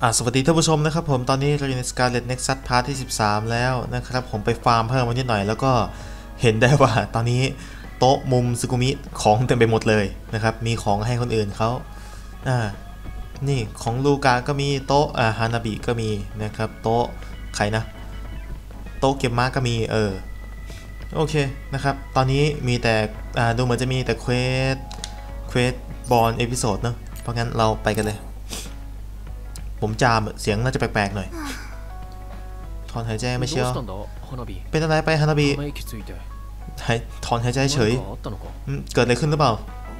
สวัสดีท่านผู้ชมนะครับผมตอนนี้เราอยู่ใน Scarlet Nexus Part ที่13แล้วนะครับผมไปฟาร์มเพิ่มมานิดหน่อยแล้วก็เห็นได้ว่าตอนนี้โต๊ะมุมซึกุมิของเต็มไปหมดเลยนะครับมีของให้คนอื่นเขานี่ของลูกาก็มีโต๊ะฮานาบิก็มีนะครับโต๊ะใครนะโต๊ะเก็บม้าก็มีโอเคนะครับตอนนี้มีแต่ดูเหมือนจะมีแต่เควสบอลเอพิโซดเนาะเพราะงั้นเราไปกันเลยผมจามเสียงน่าจะแปลกๆหน่อยถอนหายใจไม่เชียวเป็นอะไรไปฮานาบิถอนหายใจเฉยเกิดอะไรขึ้นหรือเปล่า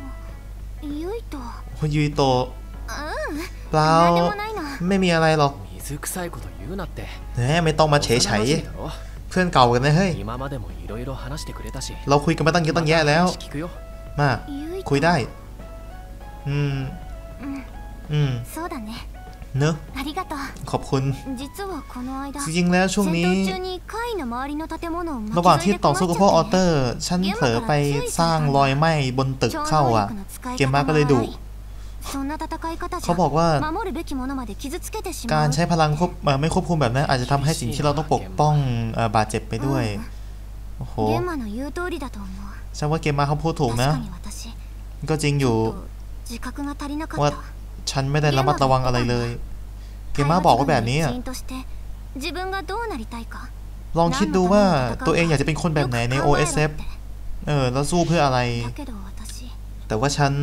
ยุยโตะเปล่าไม่มีอะไรหรอกแหมไม่ต้องมาเฉยๆเพื่อนเก่ากันนะเฮ้ยเราคุยกันมาตั้งเยอะตั้งแยะแล้วมาคุยได้เนอะขอบคุณจริงๆแล้วช่วงนี้ระหว่างที่ต่อสู้กับพ่อออเตอร์ฉันเผลอไปสร้างรอยไหม้บนตึกเข้าเกมมาก็เลยดุเขาบอกว่าการใช้พลังไม่ควบคุมแบบนั้นอาจจะทำให้สิ่งที่เราต้องปกป้องบาดเจ็บไปด้วยโอ้โหฉันว่าเกมมาเขาพูดถูกนะก็จริงอยู่ว่าฉันไม่ได้ระมัดระวังอะไรเลยเกมมาบอกว่าแบบนี้ลองคิดดูว่าตัวเองอยากจะเป็นคนแบบไหนใน OSF แล้วสู้เพื่ออะไรแต่ว่าฉัน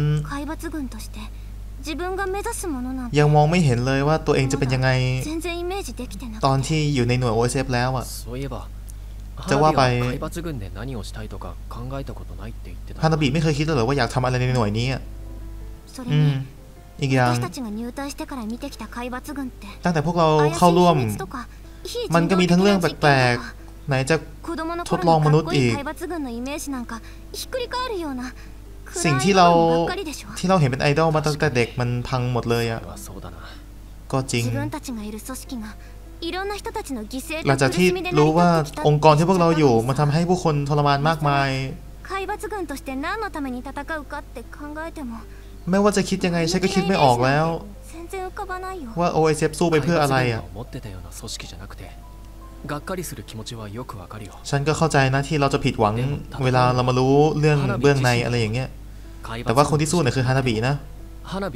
ยังมองไม่เห็นเลยว่าตัวเองจะเป็นยังไงตอนที่อยู่ในหน่วย OSF แล้วจะว่าไปฮานาบิไม่เคยคิดเลยว่าอยากทำอะไรในหน่วยนี้อีกอย่างตั้งแต่พวกเราเข้าร่วมมันก็มีทั้งเรื่องแปลกๆไหนจะทดลองมนุษย์อีกสิ่งที่เราเห็นเป็นไอดอลมาตั้งแต่เด็กมันพังหมดเลยก็จริงหลังจากที่รู้ว่าองค์กรที่พวกเราอยู่มันทำให้ผู้คนทรมานมากมายไม่ว่าจะคิดยังไงฉันก็คิดไม่ออกแล้วว่า OSF สู้ไปเพื่ออะไรฉันก็เข้าใจนะที่เราจะผิดหวังเวลาเรามารู้เรื่องเบื้องในอะไรอย่างเงี้ยแต่ว่าคนที่สู้เนี่ยคือฮานาบินะฮา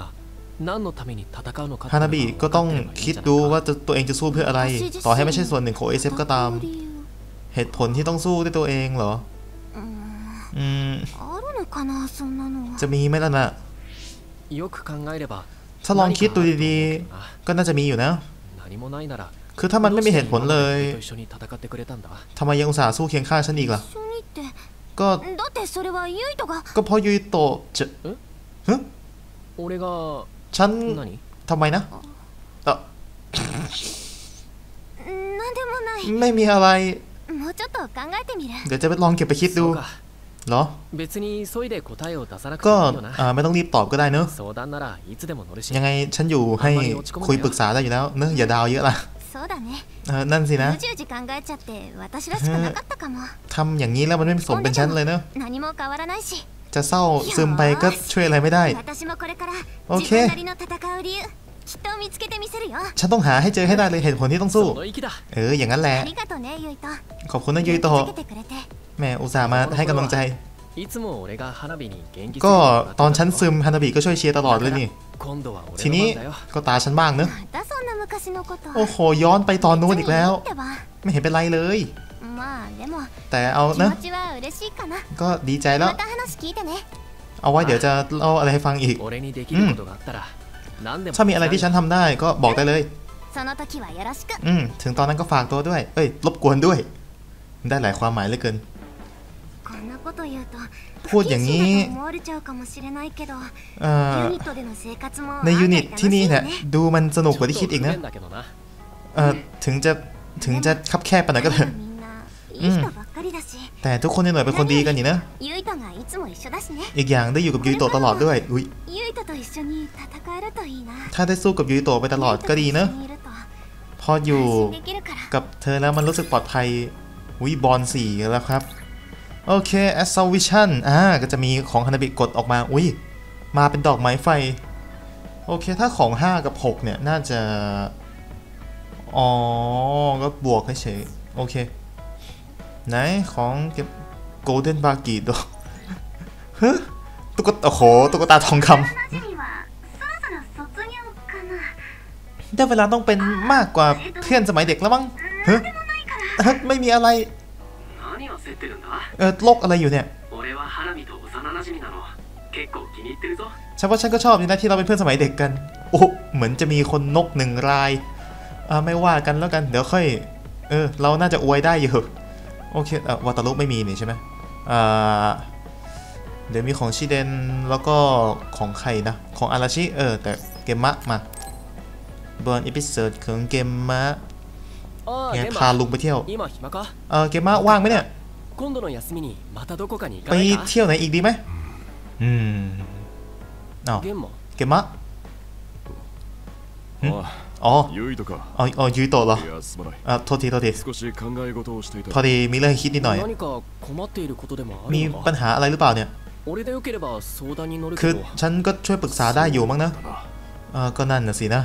นาบิก็ต้องคิดดูว่าตัวเองจะสู้เพื่ออะไรต่อให้ไม่ใช่ส่วนหนึ่งของ OSF ก็ตามเหตุผลที่ต้องสู้ด้วยตัวเองเหรอจะมีไหมล่ะนะถ้าลองคิดดูดีๆก็น่าจะมีอยู่นะคือถ้ามันไม่มีเหตุผลเลยทำไมยังอุตส่าห์สู้เคียงข้างฉันอีกล่ะก็เพราะยุยโตะจะฉันทำไมนะไม่มีอะไรเดี๋ยวจะไปลองเก็บไปคิดดูเหรอก็ไม่ต้องรีบตอบก็ได้เนอะยังไงฉันอยู่ให้คุยปรึกษาได้อยู่แล้วเนอะอย่าดาวเยอะล่ะนั่นสินะทำอย่างนี้แล้วมันไม่สมเป็นฉันเลยเนอะจะเศร้าซึมไปก็ช่วยอะไรไม่ได้โอเคฉันต้องหาให้เจอให้ได้เลยเหตุผลที่ต้องสู้อย่างนั้นแหละขอบคุณนะยุยโตะแม่อุตส่าห์มาให้กำลังใจก็ตอนฉันซึมฮานาบิก็ช่วยเชียร์ตลอดเลยนี่ทีนี้ก็ตาฉันบ้างเนอะโอ้โหย้อนไปตอนนู้นอีกแล้วไม่เห็นเป็นไรเลยแต่เอานะก็ดีใจแล้วเอาไว้เดี๋ยวจะเล่าอะไรให้ฟังอีกถ้ามีอะไรที่ฉันทำได้ก็บอกได้เลยถึงตอนนั้นก็ฝากตัวด้วยรบกวนด้วยได้หลายความหมายเหลือเกินพูดอย่างนี้ในยูนิตที่นี่เนี่ยดูมันสนุกกว่าที่คิดอีกนะถึงจะคับแคบไปหน่อยก็เถอะแต่ทุกคนในหน่วยเป็นคนดีกันนี่นะอีกอย่างได้อยู่กับยุยโตะตลอดด้วยถ้าได้สู้กับยุยโตะไปตลอดก็ดีนะพออยู่กับเธอแล้วมันรู้สึกปลอดภัยบอล4แล้วครับโอเค Assault Vision ก็จะมีของฮานาบิกดออกมามาเป็นดอกไม้ไฟโอโอเคถ้าของ5กับ6เนี่ยน่าจะอ๋อก็บวกเฉยโอเคไหนของเก็บ Golden Bagi ตัวฮะตุ๊กตาโอ้โหตุ๊กตาทองคำได้เวลาต้องเป็นมากกว่าเพื่อนสมัยเด็กแล้วมั้งฮะไม่มีอะไรโลกอะไรอยู่เนี่ยฉันว่าฉันก็ชอบนี่นะที่เราเป็นเพื่อนสมัยเด็กกันโอ้เหมือนจะมีคนนก1 รายไม่ว่ากันแล้วกันเดี๋ยวค่อยเราน่าจะอวยได้อยู่โอเควาตารุไม่มีนี่ใช่ไหมเดี๋ยวมีของชิเดนแล้วก็ของใครนะของอาราชิแต่เกมมะมาบนอีพิโซดของเกมมะเนี่ยพาลุงไปเที่ยวเกมมะว่างไหมเนี่ยไปเที่ยวไหนอีกดีไหมเกมมะอ๋อยุยโตะเหรอโทษทีพอดีมีเรื่องคิดนิดหน่อยมีปัญหาอะไรหรือเปล่าเนี่ยคือฉันก็ช่วยปรึกษาได้อยู่มั้งนะก็นั่นน่ะสินะ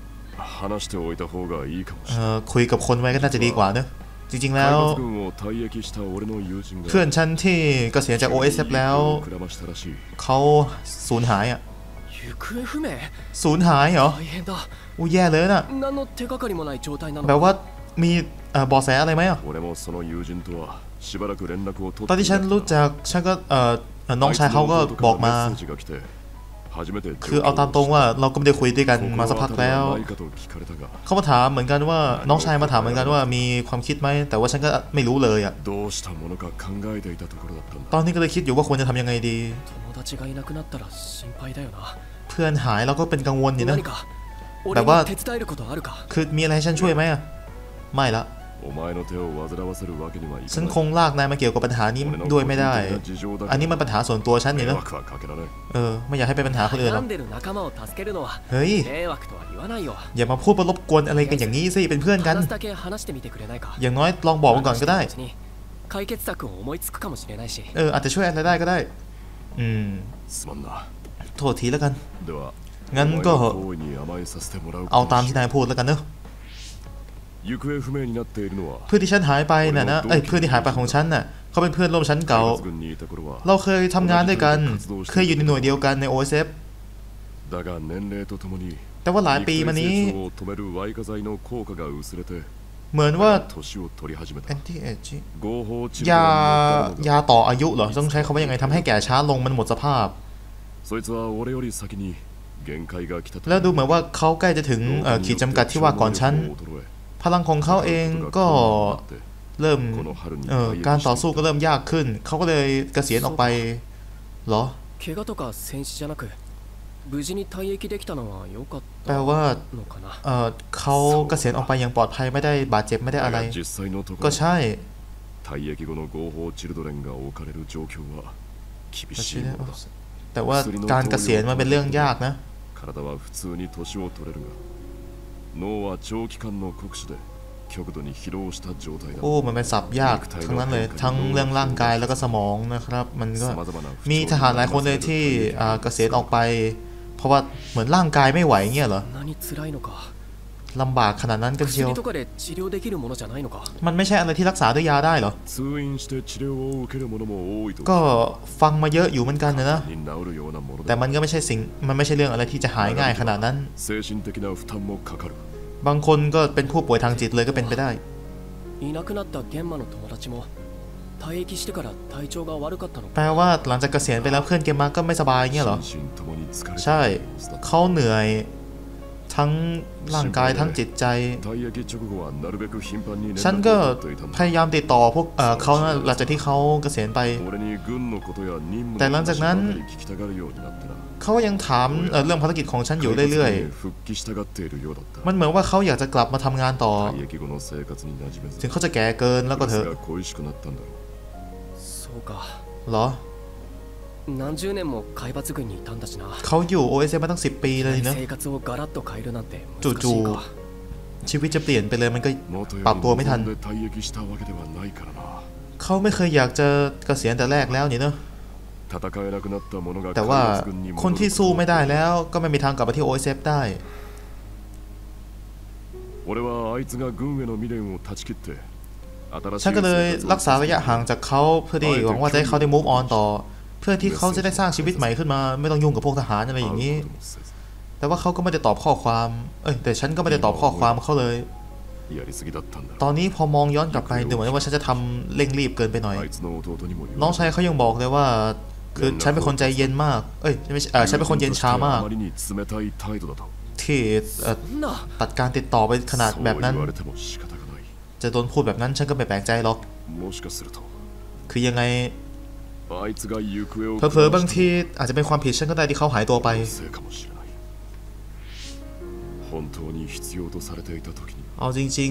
คุยกับคนไว้ก็น่าจะดีกว่าเนอะจริงๆแล้วเพื่อนฉันที่เกษียณจาก OSF แล้วเขาสูญหายสูญหายเหรออู้แย่เลยน่ะแบบว่ามีเบาะแสอะไรไหมตอนที่ฉันรู้จักฉันก็น้องชายเขาก็บอกมาคือเอาตามตรงว่าเราก็ไม่ได้คุยด้วยกันมาสักพักแล้วเขามาถามเหมือนกันว่าน้องชายมาถามเหมือนกันว่ามีความคิดไหมแต่ว่าฉันก็ไม่รู้เลยอ่ะตอนนี้ก็เลยคิดอยู่ว่าควรจะทำยังไงดีเพื่อนหายเราก็เป็นกังวลอยู่นะแบบว่าคือมีอะไรให้ฉันช่วยไหมอ่ะไม่ละฉันคงลากนายมาเกี่ยวกับปัญหานี้ด้วยไม่ได้อันนี้มันปัญหาส่วนตัวฉันนี่นะไม่อยากให้เป็นปัญหาคนอื่นหรอกเฮ้ยอย่ามาพูดมารบกวนอะไรกันอย่างนี้สิเป็นเพื่อนกันอย่างน้อยลองบอกกันก่อนก็ได้อาจจะช่วยอะไรได้ก็ได้โทษทีแล้วกันงั้นก็เอาตามที่นายพูดแล้วกันเนอะเพื่อนที่ฉันหายไปน่ะนะเพื่อนที่หายไปของฉันน่ะเขาเป็นเพื่อนร่วมชั้นเก่าเราเคยทำงานด้วยกันเคยอยู่ในหน่วยเดียวกันใน OSF แต่ว่าหลายปีมานี้เหมือนว่าแอนตี้เอจยาต่ออายุเหรอต้องใช้คำว่ายังไงทำให้แก่ช้าลงมันหมดสภาพแล้วดูเหมือนว่าเขาใกล้จะถึงขีดจำกัดที่ว่าก่อนฉันพลังของเขาเองก็เริ่มการต่อสู้ก็เริ่มยากขึ้นเขาก็เลยเกษียณออกไปเหรอแปลว่าเขาเกษียณออกไปอย่างปลอดภัยไม่ได้บาดเจ็บไม่ได้อะไรก็ใช่แต่ว่าการเกษียณมันเป็นเรื่องยากนะโอ้มันเป็นศัพท์ยากทั้งนั้นเลยทั้งเรื่องร่างกายแล้วก็สมองนะครับมันก็มีทหารหลายคนเลยที่เกษียณออกไปเพราะว่าเหมือนร่างกายไม่ไหวเงี้ยเหรอลำบากขนาดนั้นกันเชียวมันไม่ใช่อะไรที่รักษาด้วยยาได้เหรอก็ฟังมาเยอะอยู่เหมือนกันนะแต่มันก็ไม่ใช่มันไม่ใช่เรื่องอะไรที่จะหายง่ายขนาดนั้นบางคนก็เป็นผู้ป่วยทางจิตเลยก็เป็นไปได้แปลว่าหลังจากเกษียณไปแล้วเพื่อนเกมมาก็ไม่สบายเงี้ยเหรอใช่เขาเหนื่อยทั้งร่างกายทั้งจิตใจฉันก็พยายามติดต่อพวกเขาหลังจากที่เขาเกษียณไปแต่หลังจากนั้นเขายังถามเรื่องภารกิจของฉันอยู่เรื่อยๆมันเหมือนว่าเขาอยากจะกลับมาทำงานต่อถึงเขาจะแก่เกินแล้วก็เถอะเหรอเขาอยู่ OSF มาตั้ง10 ปีเลยนะจู่ๆชีวิตจะเปลี่ยนไปเลยมันก็ปรับตัวไม่ทันเขาไม่เคยอยากจะเกษียณแต่แรกแล้วนี่เนอะแต่ว่าคนที่สู้ไม่ได้แล้วก็ไม่มีทางกลับมาที่ OSF ได้ฉันก็เลยรักษาระยะห่างจากเขาเพื่อที่หวังว่าจะให้เขาได้ move on ต่อเพื่อที่เขาจะได้สร้างชีวิตใหม่ขึ้นมาไม่ต้องยุ่งกับพวกทหารอะไรอย่างนี้แต่ว่าเขาก็ไม่ได้ตอบข้อความแต่ฉันก็ไม่ได้ตอบข้อความเขาเลยตอนนี้พอมองย้อนกลับไปดูเหมือนว่าฉันจะทำเร่งรีบเกินไปหน่อยน้องชายเขายังบอกเลยว่าคือฉันเป็นคนใจเย็นมากฉันเป็นคนเย็นช้ามากที่ตัดการติดต่อไปขนาดแบบนั้นจะโดนพูดแบบนั้นฉันก็ไม่แปลกใจหรอกคือยังไงเผลอๆบางทีอาจจะเป็นความผิดฉันก็ได้ที่เขาหายตัวไปเอาจริง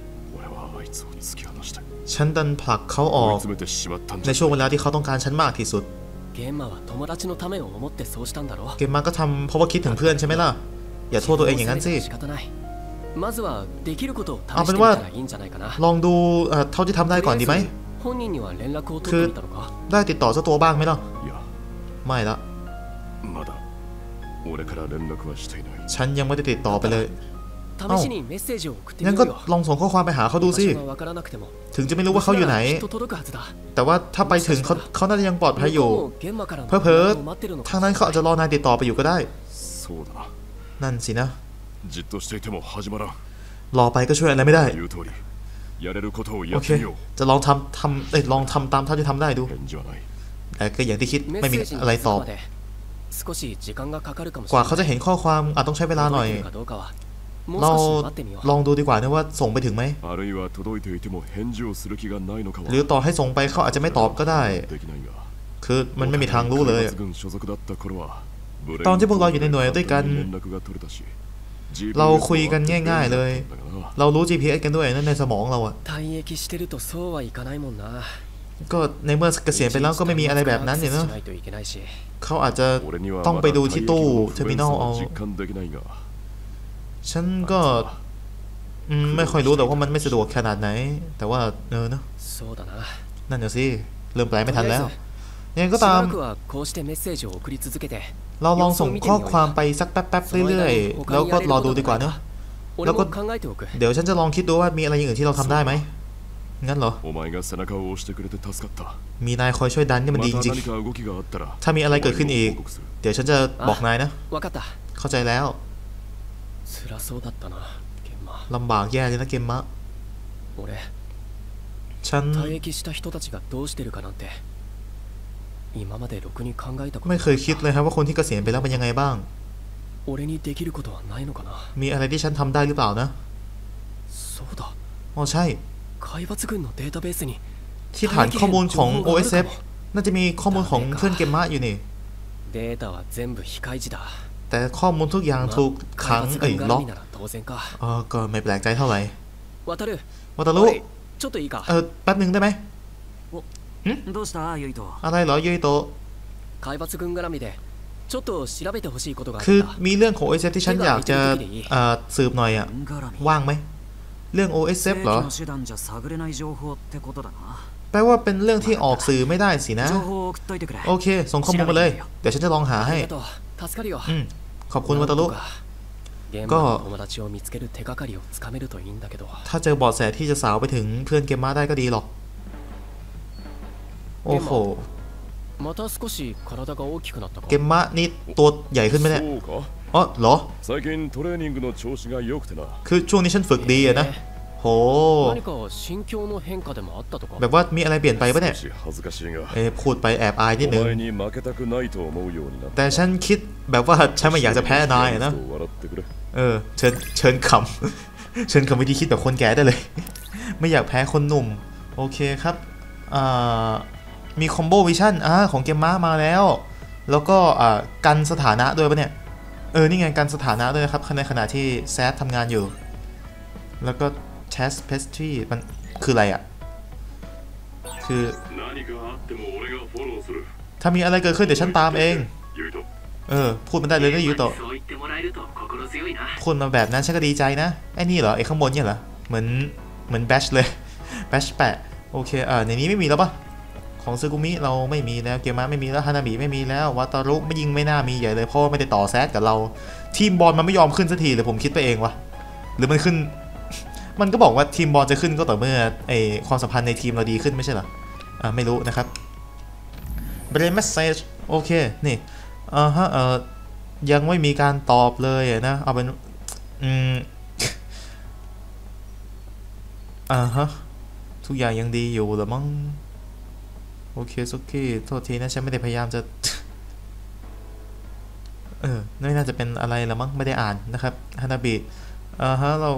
ๆฉันดันผลักเขาออกในช่วงเวลาที่เขาต้องการฉันมากที่สุดเกมมาก็ทำเพราะว่าคิดถึงเพื่อนใช่ไหมล่ะอย่าโทษตัวเองอย่างนั้นสิเอาเป็นว่าลองดูเท่าที่ทำได้ก่อนดีไหมคือได้ติดต่อเจ้าตัวบ้างไหมล่ะไม่ละฉันยังไม่ได้ติดต่อไปเลยงั้นก็ลองส่งข้อความไปหาเขาดูสิถึงจะไม่รู้ว่าเขาอยู่ไหนแต่ว่าถ้าไปถึงเขาน่าจะยังปลอดภัยอยู่เผลอๆทางนั้นเขาอาจจะรอนายติดต่อไปอยู่ก็ได้นั่นสินะรอไปก็ช่วยอะไรไม่ได้โอเคจะลองทำตามเท่าที่ทำได้ดูแต่ก็อย่างที่คิดไม่มีอะไรตอบกว่าเขาจะเห็นข้อความอาจต้องใช้เวลาหน่อยเราลองดูดีกว่านะว่าส่งไปถึงไหมหรือต่อให้ส่งไปเขาอาจจะไม่ตอบก็ได้คือมันไม่มีทางรู้เลยตอนที่พวกเราอยู่ในหน่วยด้วยกันเราคุยกันง่ายๆเลยเรารู้ GPS กันด้วยนั่นในสมองเราอะก็ในเมื่อเกษียณไปแล้วก็ไม่มีอะไรแบบนั้นเนาะเขาอาจจะต้องไปดูที่ตู้เทอร์มินอลเอาฉันก็ไม่ค่อยรู้แต่ว่ามันไม่สะดวกขนาดไหนแต่ว่าเนอะนั่นเดี๋ยวสิเริ่มแปลไม่ทันแล้วยังไงก็ตามเราลองส่งข้อความไปสักแป๊บๆเรื่อยๆแล้วก็รอดูดีกว่าเนอะแล้วก็เดี๋ยวฉันจะลองคิดดูว่ามีอะไรอย่างอื่นที่เราทำได้ไหมงั้นเหรอมีนายคอยช่วยดันนี่มันดีจริงๆถ้ามีอะไรเกิดขึ้นอีกเดี๋ยวฉันจะบอกนายนะเข้าใจแล้วลำบากแย่เลยนะเกมมะฉันไม่เคยคิดเลยครับว่าคนที่เกษียณไปแล้วเป็นยังไงบ้างมีอะไรที่ฉันทำได้หรือเปล่านะอ๋อใช่ที่ฐานข้อมูลของ OSF น่าจะมีข้อมูลของเพื่อนเกมมะอยู่นี่แต่ข้อมูลทุกอย่างถูกขังล็อกก็ไม่แปลกใจเท่าไหร่วัตารุแป๊บหนึ่งได้ไหมอะไรเหรอยุยโตะคือมีเรื่องของ OSF ที่ฉันอยากจะสืบหน่อยอะว่างไหมเรื่อง OSF เหรอแปลว่าเป็นเรื่องที่ออกสื่อไม่ได้สินะโอเคส่งข้อมูลมาเลยเดี๋ยวฉันจะลองหาให้ขอบคุณวัตารุก็ถ้าเจอเบาะแสที่จะสาวไปถึงเพื่อนเกมมาได้ก็ดีหรอกโอ้โหเกมมะนี่ตัวใหญ่ขึ้นไหมเนี่ยอ๋อเหรอคือช่วงนี้ฉันฝึกดีอะนะโหแบบว่ามีอะไรเปลี่ยนไปปะเนี่ยพูดไปแอบอายนิดนึงแต่ฉันคิดแบบว่าฉันไม่อยากจะแพ้นายนะเชิญคำเชิญคำวิธีคิดแบบคนแก่ได้เลยไม่อยากแพ้คนหนุ่มโอเคครับมีคอมโบวิชั่นของเกมม้ามาแล้วก็กันสถานะด้วยปะเนี่ยนี่ไงกันสถานะด้วยครับในขณะที่แซดทำงานอยู่แล้วก็แชสเพสทรีมันคืออะไรอ่ะคือถ้ามีอะไรเกิดขึ้นเดี๋ยวฉันตามเองพูดมันได้เลยนะยูโตะพูดมาแบบนั้นฉันก็ดีใจนะไอ้นี่เหรอไอ้ข้างบนเนี่ยเหรอเหมือนแบชเลยแบชแปะโอเคในนี้ไม่มีแล้วปะขของซึกุมิเราไม่มีแล้วเกมะไม่มีแล้วฮานาบิไม่มีแล้ววาตารุไม่ยิงไม่น่ามีใหญ่เลยเพราะไม่ได้ต่อแซดกับเราทีมบอลมันไม่ยอมขึ้นสักทีเลยผมคิดไปเองวะหรือมันขึ้น มันก็บอกว่าทีมบอลจะขึ้นก็ต่อเมื่อความสัมพันธ์ในทีมเราดีขึ้นไม่ใช่เหรอไม่รู้นะครับเบรนเมสเซจโอเคนี่ยังไม่มีการตอบเลยนะเอาเป็นทุกอย่างยังดีอยู่หรือมั้งโอเคสุกี้โทษทีนะฉันไม่ได้พยายามจะไม่น่าจะเป็นอะไรหรือมั้งไม่ได้อ่านนะครับฮานาบิเรา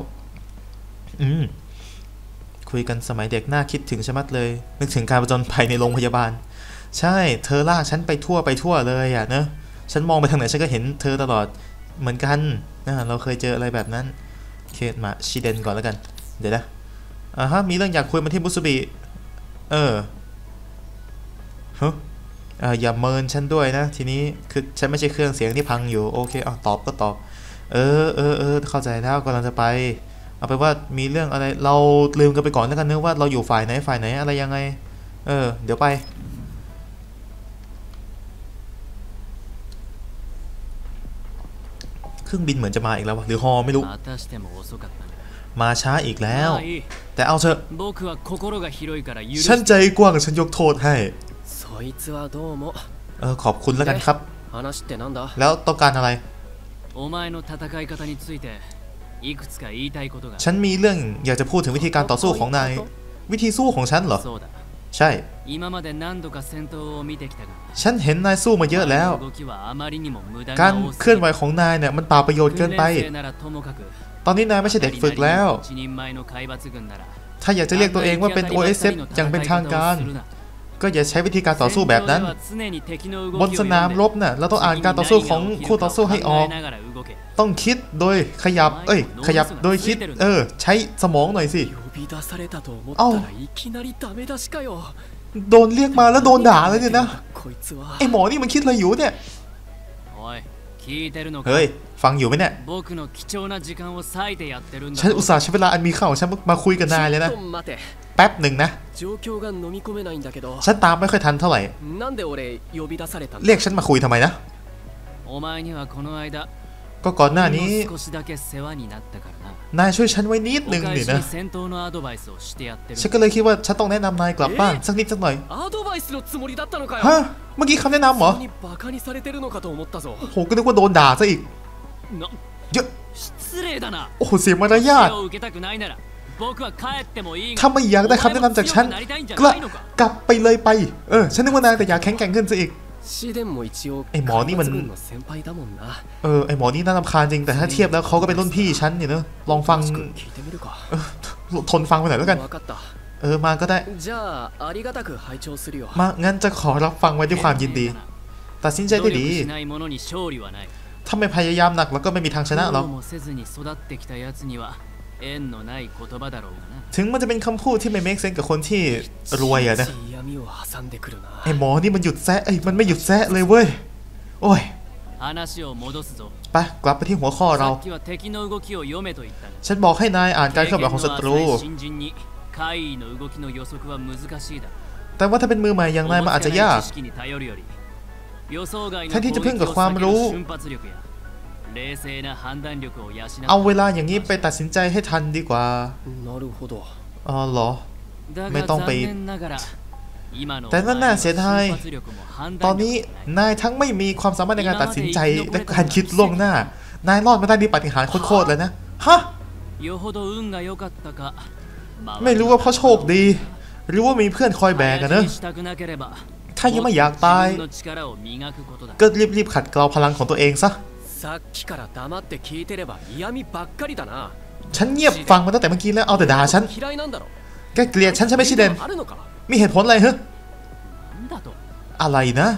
คุยกันสมัยเด็กน่าคิดถึงชะมัดเลยนึกถึงการประจนภัยในโรงพยาบาลใช่เธอลากฉันไปทั่วเลยอ่ะเนอะฉันมองไปทางไหนฉันก็เห็นเธอตลอดเหมือนกันนะเราเคยเจออะไรแบบนั้นเคสมาชิเดนก่อนแล้วกันเดี๋ยวนะมีเรื่องอยากคุยมาที่มุสุบิอย่าเมินฉันด้วยนะทีนี้คือฉันไม่ใช่เครื่องเสียงที่พังอยู่โอเคตอบก็ตอบเข้าใจแล้วกำลังจะไปเอาไปว่ามีเรื่องอะไรเราลืมกันไปก่อนแล้วกันเนอะว่าเราอยู่ฝ่ายไหนอะไรยังไงเดี๋ยวไปเครื่องบินเหมือนจะมาอีกแล้ววะหรือฮอไม่รู้มาช้าอีกแล้วแต่เอาเถอะฉันใจกว้างฉันยกโทษให้ขอบคุณแล้วกันครับแล้วต้องการอะไรฉันมีเรื่องอยากจะพูดถึงวิธีการต่อสู้ของนายวิธีสู้ของฉันเหรอใช่ฉันเห็นนายสู้มาเยอะแล้วการเคลื่อนไหวของนายเนี่ยมันเปล่าประโยชน์เกินไปตอนนี้นายไม่ใช่เด็กฝึกแล้วถ้าอยากจะเรียกตัวเองว่าเป็น OSF อย่างเป็นทางการก็อย่าใช้วิธีการต่อสู้แบบนั้นบนสนามรบน่ะเราต้องอ่านการต่อสู้ของคู่ต่อสู้ให้ออกต้องคิดโดยขยับโดยคิดใช้สมองหน่อยสิโดนเรียกมาแล้วโดนด่าเลยเนี่ยนะไอหมอนี่มันคิดอะไรอยู่เนี่ยเฮ้ยฟังอยู่ไหมเนี่ยฉันอุตส่าห์ใช้เวลาอันมีค่าของฉันมาคุยกับนายเลยนะแป๊บหนึ่งนะฉันตามไม่ค่อยทันเท่าไหร่เรียกฉันมาคุยทำไมนะก็ก่อนหน้านี้นายช่วยฉันไว้นิดหนึ่งนี่นะฉันก็เลยคิดว่าฉันต้องแนะนำนายกลับบ้านสักนิดสักหน่อยฮะเมื่อกี้คำแนะนำเหรอโหก็นึกว่าโดนด่าซะอีกเยอะโอ้โหเสียมารยาทถ้าไม่อยากได้คำแนะนำจากฉันกลับไปเลยไปฉันนึกว่านายแต่อยากแข็งแกร่งขึ้นซะอีกไอหมอนี่มันไอหมอนี่น่ารำคาญจริงแต่ถ้าเทียบแล้วเขาก็เป็นรุ่นพี่ฉันเนี่ยเนอะลองฟังทนฟังไปหน่อยแล้วกันมาก็ได้มางั้นจะขอรับฟังไว้ด้วยความยินดีตัดสินใจได้ดีถ้าไม่พยายามหนักแล้วก็ไม่มีทางชนะหรอกถึงมันจะเป็นคำพูดที่ไม่เมคเซนส์กับคนที่รวยอะนะไอหมอนี่มันหยุดแซะมันไม่หยุดแซะเลยเว้ยโอ้ยไปกลับไปที่หัวข้อเราฉันบอกให้นายอ่านการเคลื่อนไหวของศัตรูแต่ว่าถ้าเป็นมือใหม่อย่างนายมันอาจจะยากแทนที่จะพึ่งกับความรู้เอาเวลาอย่างนี้ไปตัดสินใจให้ทันดีกว่าเหรอไม่ต้องไปแต่นั่นน่าเสียดายตอนนี้นายทั้งไม่มีความสามารถในการตัดสินใจและการคิดล่วงหน้านายรอดมาได้ด้วยปาฏิหาริย์โคตรเลยนะฮะไม่รู้ว่าเพราะโชคดีหรือว่ามีเพื่อนคอยแบกกันเนอะถ้ายังไม่อยากตายก็รีบขัดเกลาพลังของตัวเองซะฉันเงียบฟังมาตั้งแต่เมื่อกี้แล้วเอาแต่ด่าฉันแกเกลียดฉันใช่ไหมชิเดนมีเหตุผลอะไรเหรออะไรนะ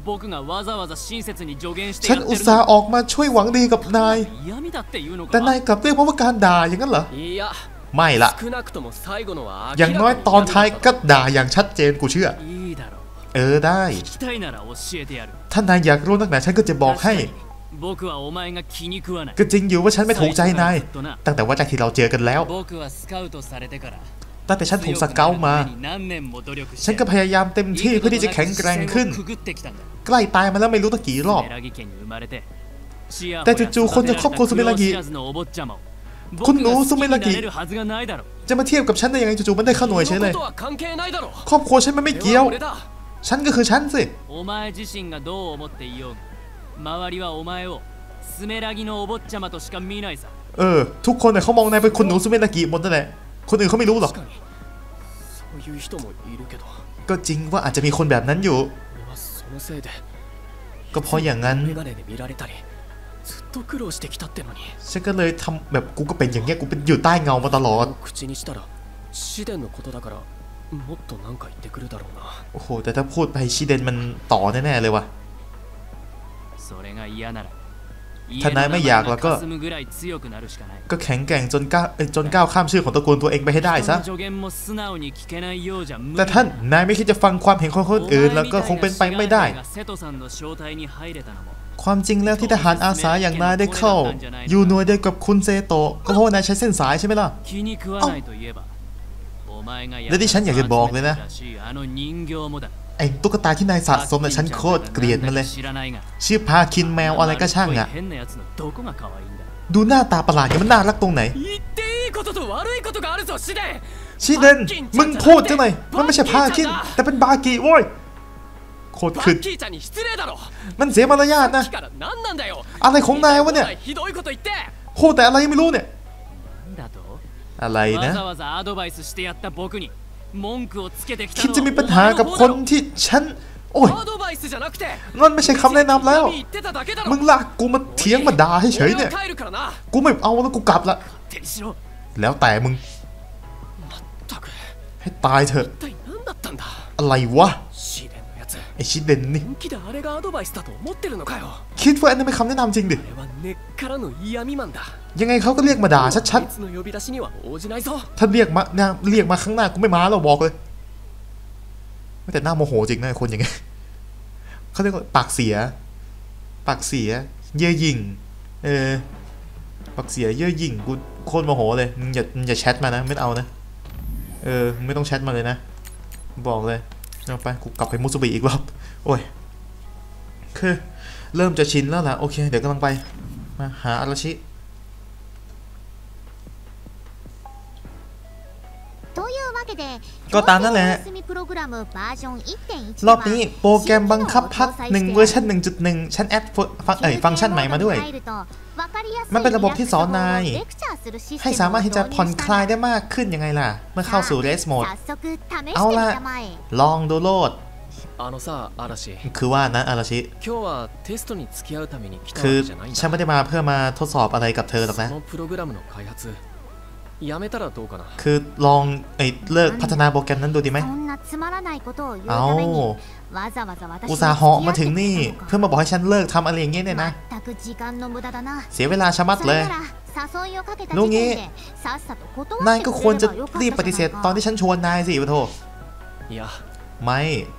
ฉันอุตส่าห์ออกมาช่วยหวังดีกับนายแต่นายกลับเรียกว่าการด่าอย่างนั้นเหรอไม่ละอย่างน้อยตอนท้ายก็ด่าอย่างชัดเจนกูเชื่อได้ถ้านายอยากรู้นักหนาฉันก็จะบอกให้ก็จริงอยู่ว่าฉันไม่ถูกใจนายตั้งแต่ว่าจากที่เราเจอกันแล้วตั้งแต่ฉันถูกสเกลมาฉันก็พยายามเต็มที่เพื่อที่จะแข็งแกร่งขึ้นใกล้ตายมาแล้วไม่รู้ตั้งกี่รอบแต่จู่ๆคนจากครอบครัวซุเมรากิคุณหนูซุเมรากิจะมาเทียบกับฉันได้ยังไงจู่ๆมันได้เข้าหน่วยเฉยเลยครอบครัวฉันมันไม่เกี่ยวฉันก็คือฉันสิทุกคนเนี่ยเขามองนายเป็นคนหนูซุเมรากิหมดนั่นแหละคนอื่นเขาไม่รู้หรอกก็จริงว่าอาจจะมีคนแบบนั้นอยู่ก็เพราะอย่างนั้นฉันก็เลยทำแบบกูก็เป็นอย่างเงี้ยกูเป็นอยู่ใต้เงามาตลอดโอ้โหแต่ถ้าพูดไปชิเดนมันต่อแน่ๆเลยว่ะถ้านายไม่อยากแล้วก็แข็งแกร่งจนก้าวข้ามชื่อของตระกูลตัวเองไปให้ได้ซะแต่ท่านนายไม่คิดจะฟังความเห็นของคนอื่นแล้วก็คงเป็นไปไม่ได้ความจริงแล้วที่ทหารอาสาอย่างนายได้เข้าอยู่หน่วยเดียวกับคุณเซโตะก็เพราะว่านายใช้เส้นสายใช่ไหมล่ะและที่ฉันอยากจะบอกเลยนะไอ้ตุ๊กตาที่นายสะสมน่ะฉันโคตรเกลียดมันเลยชื่อพาคินแมวอะไรก็ช่างอ่ะดูหน้าตาประหลาดอย่างมันน่ารักตรงไหนชิเดนมึงพูดจังหน่อยมันไม่ใช่พาคินแต่เป็นบากิโว้ยโคตรขึ้นมันเสียมารยาทนะอะไรของนายวะเนี่ยโคตรแต่อะไรไม่รู้เนี่ยอะไรนะคิดจะมีปัญหากับคนที่ฉันโอ้ยนั่นไม่ใช่คำแนะนำแล้วมึงลากกูมาเถียงมาด่าให้เฉยเนี่ยกูไม่เอาแล้วกูกลับละแล้วแต่มึงให้ตายเถอะอะไรวะไอชิเดนนี่คิดว่าอันนั้นเป็นคำแนะนำจริงดิยังไงเขาก็เรียกมาด่าชัดๆถ้าเรียกมาข้างหน้ากูไม่มาแล้วบอกเลยไม่แต่หน้าโมโหจริงนะคนอย่างเงี้ยเขาเรียกว่าปากเสียเย่อหยิ่งปากเสียเย่อหยิ่งกูโคตรโมโหเลยมึงอย่าแชทมานะไม่เอานะไม่ต้องแชทมาเลยนะบอกเลยเอาไปกูกลับไปมุสบิอีกรอบโอ้ยคือเริ่มจะชินแล้วล่ะโอเคเดี๋ยวกำลังไปมาหาอาราชิก็ตามนั่นแหละรอบนี้โปรแกรมบังคับพัก1เวอร์ชัน 1.1 ฉันแอดฟังก์ชันใหม่มาด้วยมันเป็นระบบที่สอนนายให้สามารถที่จะผ่อนคลายได้มากขึ้นยังไงล่ะเมื่อเข้าสู่เรสโหมดเอาล่ะลองดูโลดคือว่านะอาราชิคือฉันไม่ได้มาเพื่อมาทดสอบอะไรกับเธอหรอกนะคือลองเลิกพัฒนาโปรแกรมนั้นดูดีไหมเอาอุตส่าห์เหาะมาถึงนี่เพื่อมาบอกให้ฉันเลิกทำอะไรอย่างเงี้ยเนี่ยนะเสียเวลาชะมัดเลยรู้งี้นายก็ควรจะรีบปฏิเสธตอนที่ฉันชวนนายสิปะโถไม่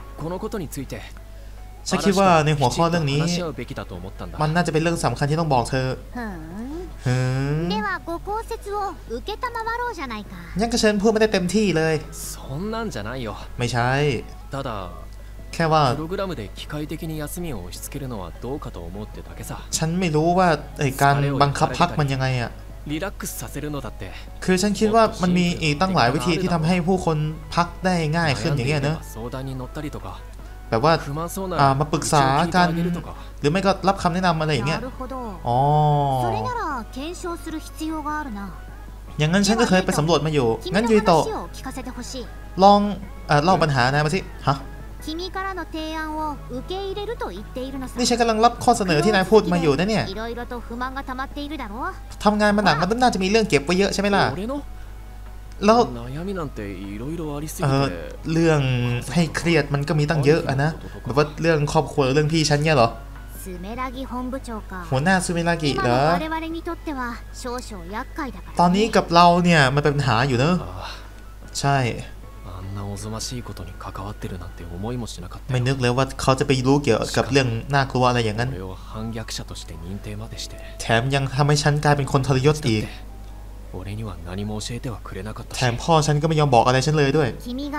ฉันคิดว่าในหัวข้อเรื่องนี้มันน่าจะเป็นเรื่องสำคัญที่ต้องบอกเธอยังก็เชิญพูดไม่ได้เต็มที่เลยไม่ใช่แค่ว่าฉันไม่รู้ว่าการบังคับพักมันยังไงอ่ะคือฉันคิดว่ามันมีอีกตั้งหลายวิธีที่ทำให้ผู้คนพักได้ง่ายขึ้นอย่างเงี้ยเนอะแบบว่ามาปรึกษากันหรือไม่ก็รับคำแนะนำอะไรอย่างเงี้ยอ๋ออย่างนั้นฉันก็เคยไปสำรวจมาอยู่งั้นยูโตะลองเล่าปัญหานายมาสิฮะนี่ฉันกำลังรับข้อเสนอที่นายพูดมาอยู่นะเนี่ยทำงานมาหนักมันน่าจะมีเรื่องเก็บไว้เยอะใช่ไหมล่ะแล้วเรื่องให้เครียดมันก็มีตั้งเยอะอะนะแบบว่าเรื่องครอบครัวเรื่องพี่ฉันเนี่ยเหรอหัวหน้าซูเมรากิเหรอตอนนี้กับเราเนี่ยมันเป็นปัญหาอยู่เนอะใช่ไม่นึกเลยว่าเขาจะไปรู้เกี่ยวกับเรื่องน่ากลัวอะไรอย่างนั้นแถมยังทำให้ฉันกลายเป็นคนทรยศอีกแถมพ่อฉันก็ไม่ยอมบอกอะไรฉันเลยด้วย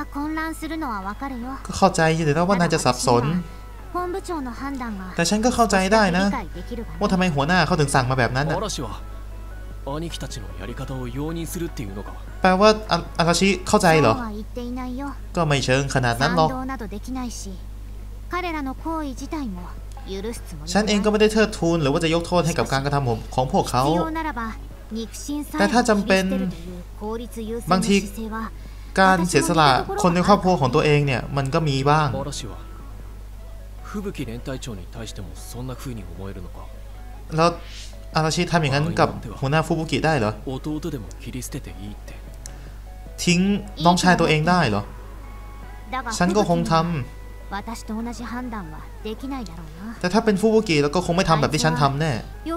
ก็เข้าใจอยู่นะว่านายจะสับสนแต่ฉันก็เข้าใจได้นะว่าทำไมหัวหน้าเขาถึงสั่งมาแบบนั้นนะแปลว่าอาราชิเข้าใจเหรอก็ไม่เชิงขนาดนั้นหรอกฉันเองก็ไม่ได้เทิดทูนหรือว่าจะยกโทษให้กับการกระทำของพวกเขาแต่ถ้าจำเป็นบางทีการเสียสละคนในครอบครัวของตัวเองเนี่ยมันก็มีบ้างแล้วอาราชิทำอย่างนั้นกับหัวหน้าฟูบุกิได้เหรอทิ้งน้องชายตัวเองได้เหรอฉันก็คงทำแต่ถ้าเป็นฟูบุกิแล้วก็คงไม่ทำแบบที่ฉันทำแน่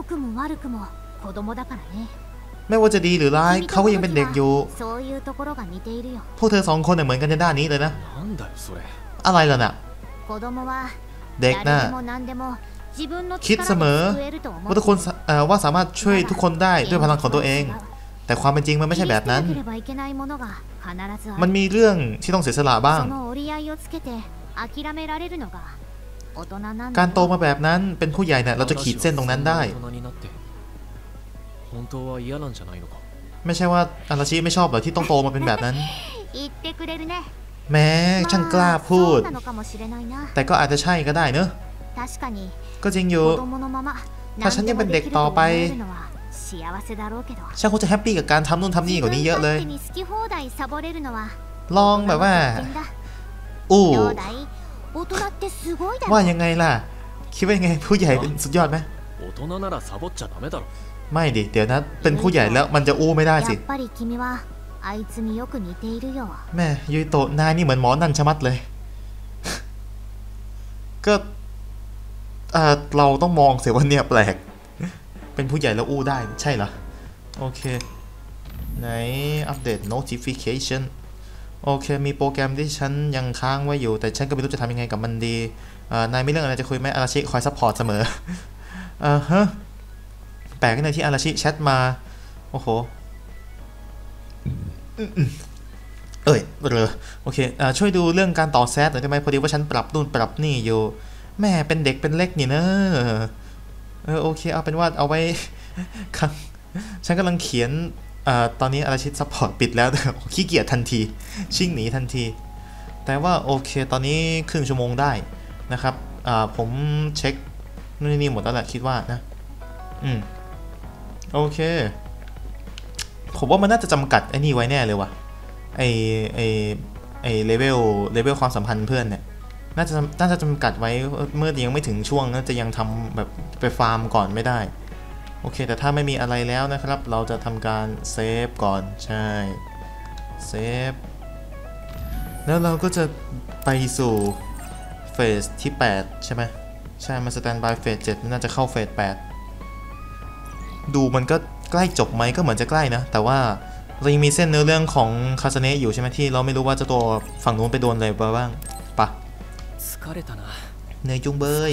ไม่ว่าจะดีหรือร้ายเขาก็ยังเป็นเด็กอยู่พวกเธอสองคนเหมือนกันในด้านนี้เลยนะอะไรล่ะน่ะเด็กน่ะคิดเสมอว่าทุกคนว่าสามารถช่วยทุกคนได้ด้วยพลังของตัวเองแต่ความเป็นจริงมันไม่ใช่แบบนั้นมันมีเรื่องที่ต้องเสียสละบ้างการโตมาแบบนั้นเป็นผู้ใหญ่เนี่ยเราจะขีดเส้นตรงนั้นได้ไม่ใช่ว่าอาราชิไม่ชอบเหรอที่ต้องโตมาเป็นแบบนั้นแม้ช่างกล้าพูดแต่ก็อาจจะใช่ก็ได้เนอะก็จริงอยู่ถ้าฉันยังเป็นเด็กต่อไปฉันคงจะแฮปปี้กับการทำนู่นทำนี่กว่านี้เยอะเลยลองแบบว่าว่ายังไงล่ะคิดว่ายังไงผู้ใหญ่เป็นสุดยอดไหมไม่ดิเดี๋ยวนะเป็นผู้ใหญ่แล้วมันจะไม่ได้สิแม่ยุยโตะนายนี่เหมือนหมอนั่นชะมัดเลยก็เราต้องมองเสียว่าเนี่ยแปลกเป็นผู้ใหญ่แล้วได้ใช่เหรอโอเคไหนอัปเดต notification โอเคมีโปรแกรมที่ฉันยังค้างไว้อยู่แต่ฉันก็ไม่รู้จะทำยังไงกับมันดีนายมีเรื่องอะไรจะคุยไหมอาราชิคอยซัพพอร์ตเสมอฮะแปลกในที่อาราชิแชทมาโอ้โหโอเคช่วยดูเรื่องการต่อแซดหน่อยได้ไหมพอดีว่าฉันปรับนู่นปรับนี่อยู่แม่เป็นเด็กเป็นเล็กนี่เนอะโอเคเอาเป็นว่าเอาไว้ครับฉันกำลังเขียนตอนนี้อาราชิซัพพอร์ตปิดแล้วขี้เกียจทันทีชิ่งหนีทันทีแต่ว่าโอเคตอนนี้ครึ่งชั่วโมงได้นะครับผมเช็คนู่นนี่หมดแล้วแหละคิดว่านะโอเคผมว่ามันน่าจะจำกัดไอ้นี่ไว้แน่เลยว่ะไอเลเวลความสัมพันธ์เพื่อนเนี่ยน่าจะจำกัดไว้เมื่อยังไม่ถึงช่วงน่าจะยังทำแบบไปฟาร์มก่อนไม่ได้โอเคแต่ถ้าไม่มีอะไรแล้วนะครับเราจะทำการเซฟก่อนใช่เซฟแล้วเราก็จะไปสู่เฟสที่8ใช่ไหมใช่มาสแตนบายเฟส7น่าจะเข้าเฟส8ดูมันก็ใกล้จบไหมก็เหมือนจะใกล้นะแต่ว่าเรายังมีเส้นเนื้อเรื่องของคาสเนะอยู่ใช่ไหมที่เราไม่รู้ว่าจะตัวฝั่งนู้นไปโดนอะไรบ้างปะเหนื่อยจุงเบย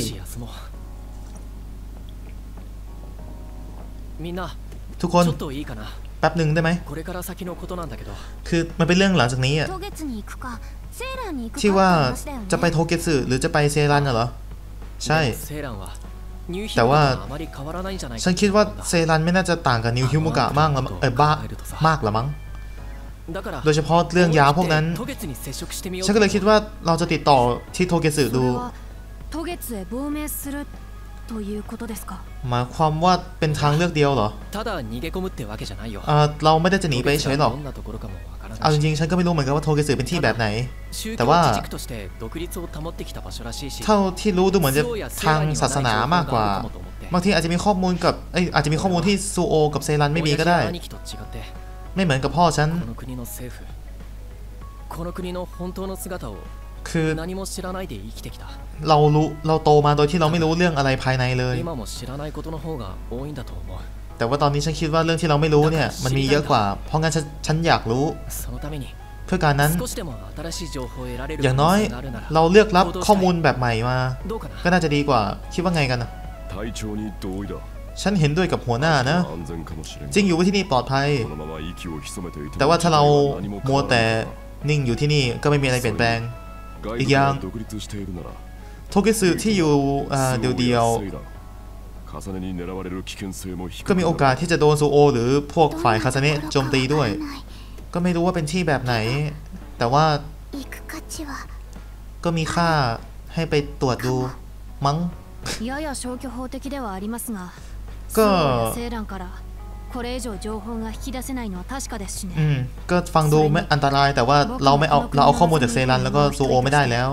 ทุกคนแป๊บหนึ่งได้ไหมคือมันเป็นเรื่องหลังจากนี้อะที่ว่าจะไปโทเกสึหรือจะไปเซรันเหรอใช่แต่ว่าฉันคิดว่าเซรันไม่น่าจะต่างกับนิวฮิมุกะมากมากหรอมั้งโดยเฉพาะเรื่องยาพวกนั้นฉันก็เลยคิดว่าเราจะติดต่อที่โทเกสึดูหมายความว่าเป็นทางเลือกเดียวเหรอเราไม่ได้จะหนีไปเฉยหรอกเอาจริงๆฉันก็ไม่รู้เหมือนกันว่าโทเกสึเป็นที่แบบไหนแต่ว่าเท่าที่รู้ดูเหมือนจะทางศาสนามากกว่าบางทีอาจจะมีข้อมูลกับอาจจะมีข้อมูลที่ซูโอกับเซรันไม่มีก็ได้ไม่เหมือนกับพ่อฉันคือเราโตมาโดยที่เราไม่รู้เรื่องอะไรภายในเลยแต่ว่าตอนนี้ฉันคิดว่าเรื่องที่เราไม่รู้เนี่ยมันมีเยอะกว่าเพราะงั้นฉันอยากรู้เพื่อการนั้นอย่างน้อยเราเลือกรับข้อมูลแบบใหม่มาก็น่าจะดีกว่าคิดว่าไงกันนะฉันเห็นด้วยกับหัวหน้านะจริงอยู่ว่าที่นี่ปลอดภัยแต่ว่าถ้าเรามัวแต่นิ่งอยู่ที่นี่ก็ไม่มีอะไรเปลี่ยนแปลงอีกอย่างโทเกสึที่อยู่เดียวก็มีโอกาสที่จะโดนซูโอหรือพวกฝ่ายคาซาเนะโจมตีด้วยก็ไม่รู้ว่าเป็นที่แบบไหนแต่ว่าก็มีค่าให้ไปตรวจดูมั้งก็ก็ฟังดูไม่อันตรายแต่ว่าเราเอาข้อมูลจากเซรันแล้วก็ซูโอไม่ได้แล้ว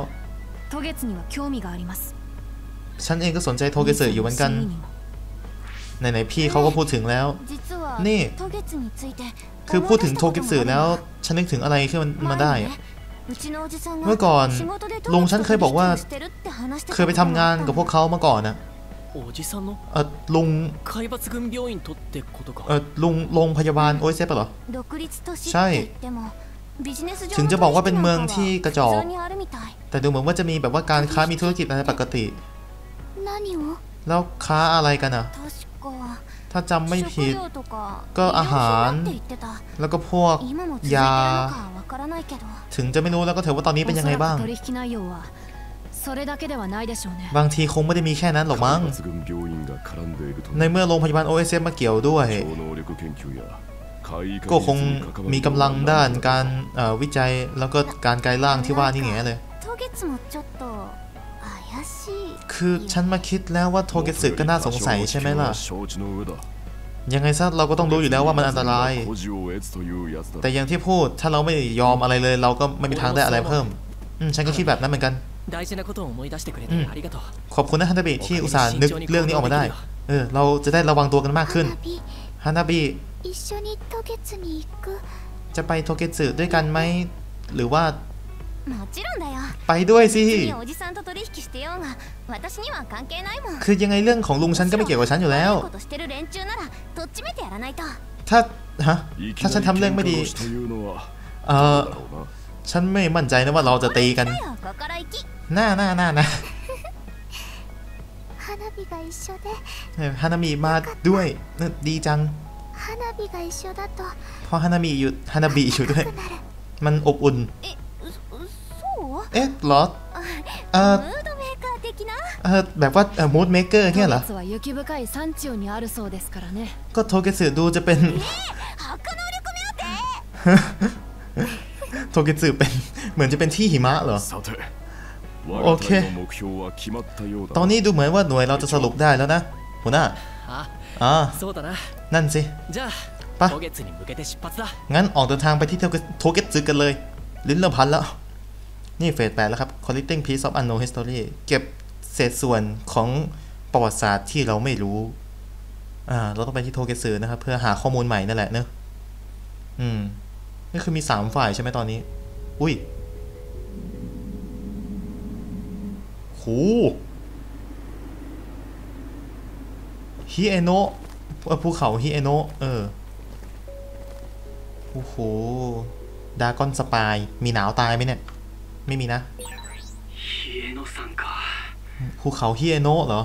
ฉันเองก็สนใจโทเกสึอยู่เหมือนกันไหนๆพี่เขาก็พูดถึงแล้วนี่คือพูดถึงโทเกสึแล้วฉันนึกถึงอะไรขึ้นมาได้เมื่อก่อนลุงฉันเคยบอกว่าเคยไปทำงานกับพวกเขามาก่อนนะลุงโรงพยาบาลโอเอเซฟเหรอใช่ถึงจะบอกว่าเป็นเมืองที่กระจอกแต่ดูเหมือนว่าจะมีแบบว่าการค้ามีธุรกิจอะไรปกติแล้วค้าอะไรกันอ่ะถ้าจำไม่ผิดก็อาหารแล้วก็พวกยาถึงจะไม่รู้แล้วก็เถอะว่าตอนนี้เป็นยังไงบ้างบางทีคงไม่ได้มีแค่นั้นหรอกมั้งในเมื่อโรงพยาบาล OSF มาเกี่ยวด้วยก็คงมีกำลังด้านการวิจัยแล้วก็การกลายร่างที่ว่านี่แง่เลยคือฉันมาคิดแล้วว่าโทเกสึก็น่าสงสัยใช่ไหมล่ะยังไงซะเราก็ต้องรู้อยู่แล้วว่ามันอันตรายแต่อย่างที่พูดถ้าเราไม่ยอมอะไรเลยเราก็ไม่มีทางได้อะไรเพิ่มฉันก็คิดแบบนั้นเหมือนกันขอบคุณนะฮานาบิที่อุตส่าห์นึกเรื่องนี้ออกมาได้เราจะได้ระวังตัวกันมากขึ้นฮานาบิจะไปโทเกสึด้วยกันไหมหรือว่าไปด้วยสิคือยังไงเรื่องของลุงฉันก็ไม่เกี่ยวกับฉันอยู่แล้วถ้าฉันทำเรื่องไม่ดีฉันไม่มั่นใจนะว่าเราจะตีกันน่าฮานามิมาด้วยดีจังพอฮานาบิอยู่ด้วยมันอบอุ่นเหรอแบบว่ามูดเมเกอร์เนี่ยเหรอก็โทเกสึดูจะเป็นโทเกสึเป็นเหมือนจะเป็นที่หิมะเหรอโอเคตอนนี้ดูเหมือนว่าหน่วยเราจะสรุปได้แล้วนะหัวหน้านั่นสิปะงั้นออกเดินทางไปที่โทเกสึกันเลยลิ้นเริ่มพันแล้วนี่เฟส 8แล้วครับ Collecting Piece of Unknown History เก็บเศษส่วนของประวัติศาสตร์ที่เราไม่รู้เราต้องไปที่โทเกสึนะครับเพื่อหาข้อมูลใหม่นั่นแหละเนอะนี่คือมี3ฝ่ายใช่ไหมตอนนี้อุ้ยโหฮิเอโนะภูเขาฮิเอโนะโอ้โหดากอนสปายมีหนาวตายไหมเนี่ยไม่มีนะภูเขาฮิเอโนะเหรอ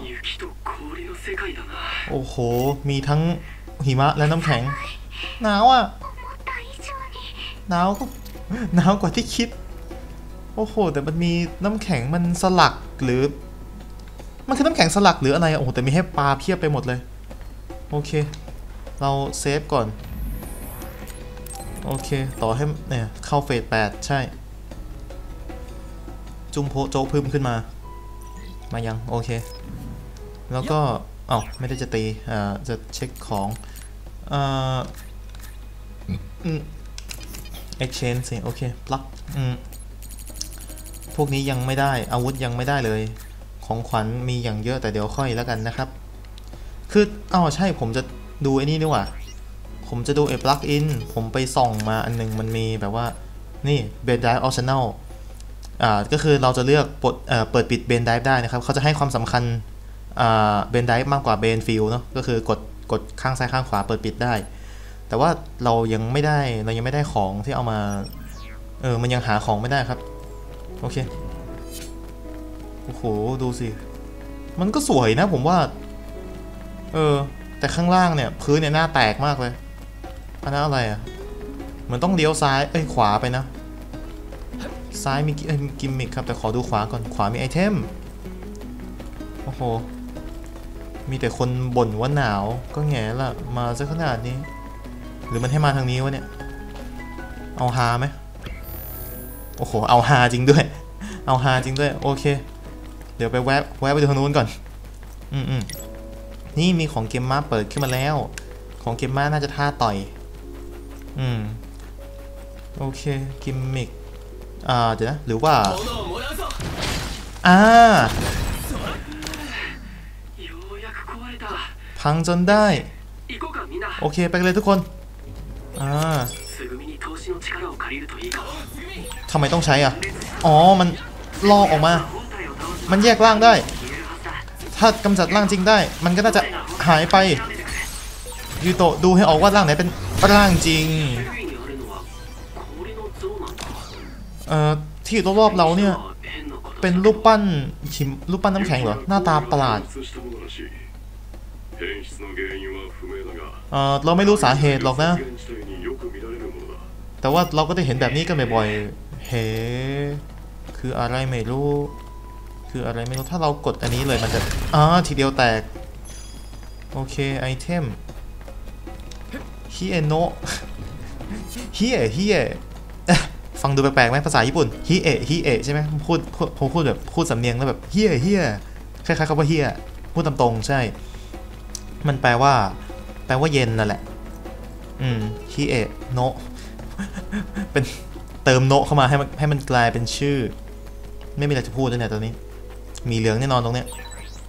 โอ้โหมีทั้งหิมะและน้ำแข็งหนาวอ่ะหนาวกว่าที่คิดโอ้โหแต่มันมีน้ำแข็งมันสลักหรือมันคือน้ำแข็งสลักหรืออะไรโอ้โหแต่มีให้ปลาเพียบไปหมดเลยโอเคเราเซฟก่อนโอเคต่อให้เนี่ยเข้าเฟส 8ใช่จุ่มโพโจ๊กพึ่มขึ้นมายังโอเคแล้วก็ไม่ได้จะตีจะเช็คของexchange สิโอเคปลั๊กพวกนี้ยังไม่ได้อาวุธยังไม่ได้เลยของขวัญมีอย่างเยอะแต่เดี๋ยวค่อยแล้วกันนะครับคือใช่ผมจะดูไอ้นี่ดีกว่าผมจะดูไอ้ปลั๊กอินผมไปส่องมาอันนึงมันมีแบบว่านี่เบนไดร์ออปชั่นแนลก็คือเราจะเลือกเปิดปิดเบนไดร์ได้นะครับเขาจะให้ความสำคัญเบนไดร์มากกว่าเบนฟิลเนาะก็คือกดข้างซ้ายข้างขวาเปิดปิดได้แต่ว่าเรายังไม่ได้ของที่เอามามันยังหาของไม่ได้ครับโอเคโอ้โหดูสิมันก็สวยนะผมว่าแต่ข้างล่างเนี่ยพื้นเนี่ยหน้าแตกมากเลยอันนั้นอะไรอ่ะเหมือนต้องเลี้ยวซ้ายขวาไปนะซ้ายมีกิมมิคครับแต่ขอดูขวาก่อนขวามีไอเทมโอ้โหมีแต่คนบ่นว่าหนาวก็แง่ละมาซะขนาดนี้หรือมันให้มาทางนี้วะเนี่ยเอาฮาไหมโอ้โหเอาฮาจริงด้วยเอาฮาจริงด้วยโอเคเดี๋ยวไปแวะไปดูทางนู้นก่อนนี่มีของเกมมาเปิดขึ้นมาแล้วของเกมมาน่าจะท่าต่อยโอเคกิมมิกเดี๋ยวนะหรือว่าพังจนได้โอเคไปกันเลยทุกคนทำไมต้องใช้อ่ะอ๋อมันลอกออกมามันแยกร่างได้ถ้ากำจัดร่างจริงได้มันก็น่าจะหายไปยูโตะดูให้ออกว่าร่างไหนเป็นร่างจริงที่อยู่รอบๆเราเนี่ยเป็นรูปปั้นหิมรูปปั้นน้ำแข็งเหรอหน้าตาประหลาดเราไม่รู้สาเหตุหรอกนะแต่ว่าเราก็ได้เห็นแบบนี้กันบ่อยๆเฮ้คืออะไรไม่รู้ถ้าเรากดอันนี้เลยมันจะทีเดียวแตกโอเคไอเทมฮิเอโนะฮิเอฟังดูแปลกๆไหมภาษาญี่ปุ่นฮิเอะใช่ไหมพูดแบบพูดสำเนียงแล้วแบบฮิเอคล้ายๆคำว่าฮิเอพูดตามตรงใช่มันแปลว่าเย็นนั่นแหละฮิเอะโนะเป็นเติมโนะเข้ามาให้มันกลายเป็นชื่อไม่มีอะไรจะพูดแล้วเนี่ยตอนนี้มีเหลืองแน่นอนตรงเนี้ย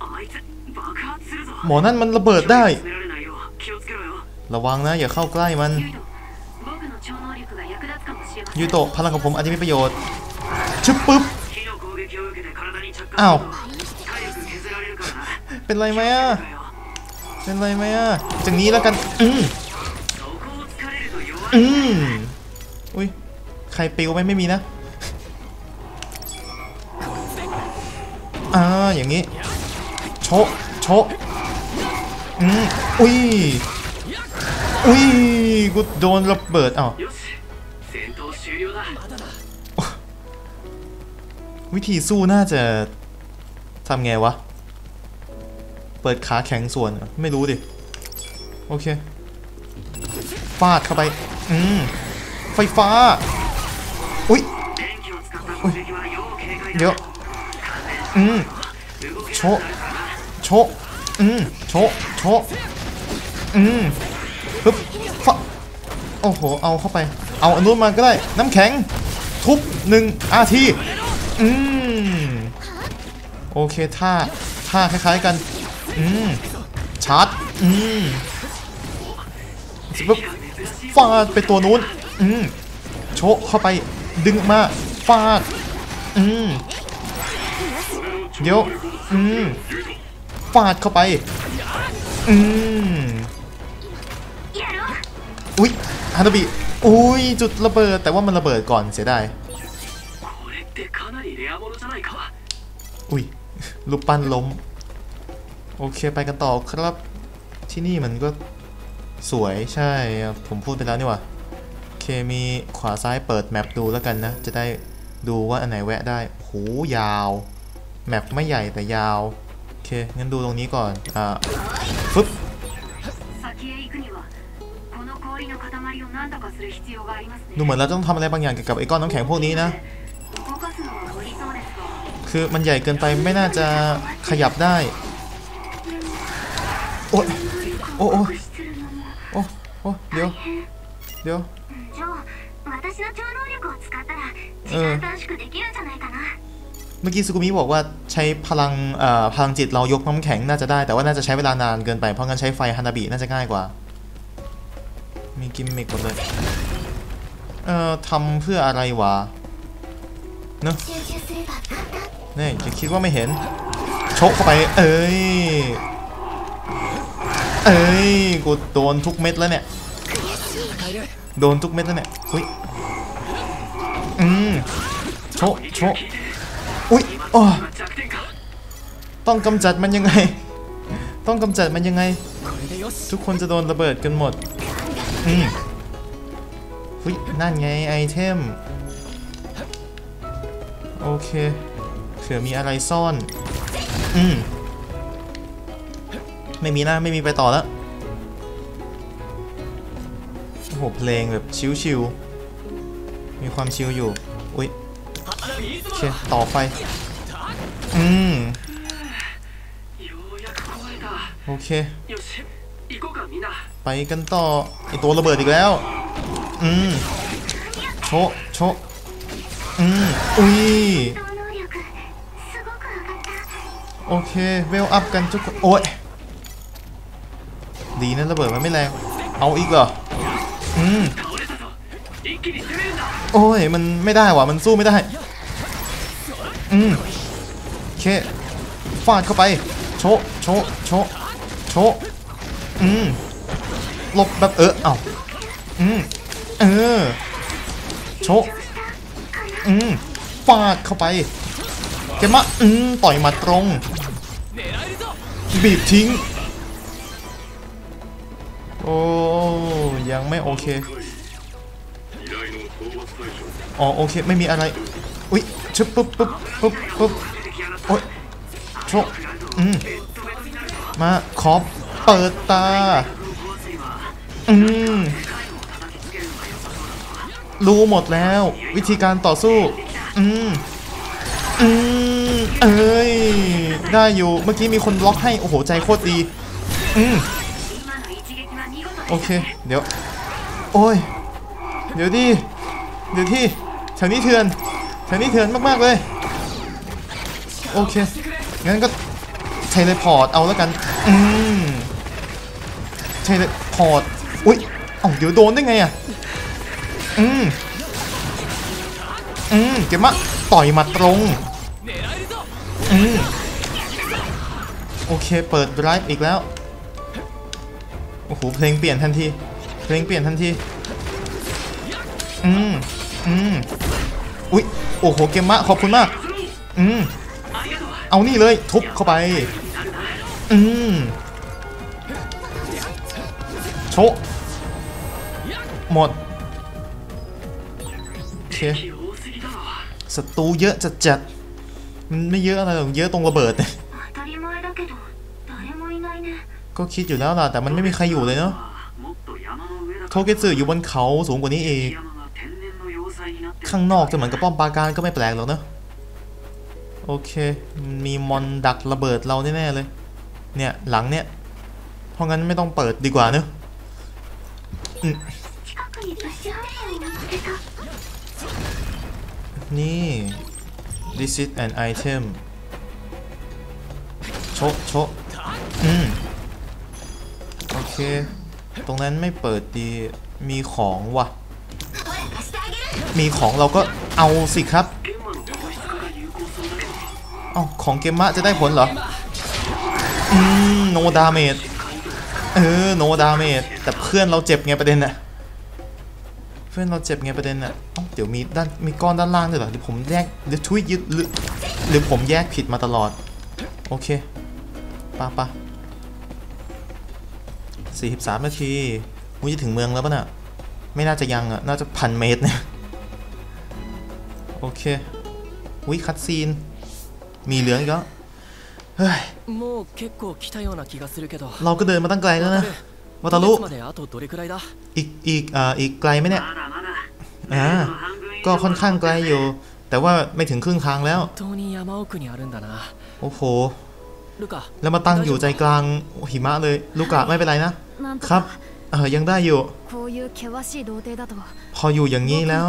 หมอนั่นมันระเบิดได้ระวังนะอย่าเข้าใกล้มันยูโตะพลังของผมอาจจะมีประโยชน์ชึบปึ๊บอ้าวเป็นไรไหมอ่ะจากนี้แล้วกันอุ้ยใครปิวไหมไม่มีนะอย่างนี้โชอุ้ยกูโดนระเบิดวิธีสู้น่าจะทำไงวะเปิดขาแข็งส่วนไม่รู้ดิโอเคฟาดเข้าไปไฟฟ้าอุ้ยเดี๋ยวโชปึ๊บโอ้โหเอาเข้าไปเอาอันนู้นมาก็ได้น้ำแข็งทุบ1 RTโอเคท่าคล้ายๆกันชาร์จปึ๊บฟาดไปตัวนู้นโชกเข้าไปดึงมาฟาดเดี๋ยวฟาดเข้าไปอุ๊ยฮานาบิอุ๊ยจุดระเบิดแต่ว่ามันระเบิดก่อนเสียดายอุ๊ยรูปปั้นล้มโอเคไปกันต่อครับที่นี่มันก็สวยใช่ผมพูดไปแล้วนี่หว่าโอเคมีขวาซ้ายเปิดแมปดูแล้วกันนะจะได้ดูว่าอันไหนแวะได้โหยาวแมปไม่ใหญ่แต่ยาวโอเคงั้นดูตรงนี้ก่อนฟึบดูเหมือนเราต้องทำอะไรบางอย่างเกี่ยวกับไอ้ก้อนน้ำแข็งพวกนี้นะคือมันใหญ่เกินไปไม่น่าจะขยับได้โอ้เดี๋ยวเมื่อกี้ซูกุมิบอกว่าใช้พลังจิตเรายกน้ำแข็งน่าจะได้แต่ว่าน่าจะใช้เวลานานเกินไปเพราะงั้นใช้ไฟฮานาบิน่าจะง่ายกว่ามีกิมมิคหมดเลยทำเพื่ออะไรวะเนอะนี่จะคิดว่าไม่เห็นชกเข้าไปเอ้ยกูโดนทุกเม็ดแล้วเนี่ยอุ้ยโชอุ้ยต้องกำจัดมันยังไงทุกคนจะโดนระเบิดกันหมดหุ้ยนั่นไงไอเทมโอเคเผื่อมีอะไรซ่อนไม่มีนะไม่มีไปต่อแล้วโอ้โหเพลงแบบชิวๆมีความชิวอยู่อุ้ยโอเคต่อไฟโอเคไปกันต่อไอตัวระเบิดอีกแล้วโชอุ้ยโอเคเวลอัพกันทุกคนโอ้ยดีนะระเบิดมันไม่แรงเอาอีกเหรอโอ้ยมันไม่ได้ว่ะมันสู้ไม่ได้โอเคฟาดเข้าไปโชหลบแบบเอาโชฟาดเข้าไปเกมะต่อยมาตรงบีบทิ้งโอ้ยังไม่โอเคอ๋อโอเคไม่มีอะไรอุ๊ยชึบปุ๊บโอ๊ยโชมาขอเปิดตารู้หมดแล้ววิธีการต่อสู้เอ้ยได้อยู่เมื่อกี้มีคนบล็อกให้โอ้โหใจโคตรดีโอเคเดี๋ยวโอ้ยเดี๋ยวที่แถวนี้เถื่อนมากๆเลยโอเคงั้นก็เทเลพอร์ตเอาแล้วกันเทเลพอร์ตอุ๊ยเดี๋ยวโดนได้ไงอ่ะเก็บมาต่อยมาตรงโอเคเปิดไลฟ์อีกแล้วโอ้โหเพลงเปลี่ยนทันทีอุ๊ยโอ้โหเกมมะขอบคุณมากเอานี่เลยทุบเข้าไปโชะหมดโอเคศัตรูเยอะจัดมันไม่เยอะอะไรหรอกเยอะตรงระเบิดก็คิดอยู่แล้วล่ะแต่มันไม่มีใครอยู่เลยเนาะโทเกสึอยู่บนเขาสูงกว่านี้อีกข้างนอกจะเหมือนกับป้อมปราการก็ไม่แปลกหรอกเนาะโอเคมีมอนดักระเบิดเราแน่ๆเลยเนี่ยหลังเนี่ยเพราะงั้นไม่ต้องเปิดดีกว่าเนอะนี่ this is an item โชโอเคตรงนั้นไม่เปิดดีมีของว่ะมีของเราก็เอาสิครับของเกมมะจะได้ผลเหรอno damage no damage แต่เพื่อนเราเจ็บไงประเด็นน่ะเดี๋ยวมีก้อนด้านล่างด้วยเหรอหรือผมแยกหรือผมแยกผิดมาตลอดโอเคป่ะ43 นาทีมึงจะถึงเมืองแล้วป่ะน่ะไม่น่าจะยังอ่ะน่าจะ1,000 เมตรเนี่ยโอเควิคัตซีนมีเหลืองอีกแล้วเฮ้ยเราก็เดินมาตั้งไกลแล้วนะวาตารุอีกไกลไหมเนี่ยก็ค่อนข้างไกลอยู่แต่ว่าไม่ถึงครึ่งทางแล้วโอ้โหแล้วมาตั้งอยู่ใจกลางหิมะเลยลูกะไม่เป็นไรนะครับยังได้อยู่พออยู่อย่างนี้แล้ว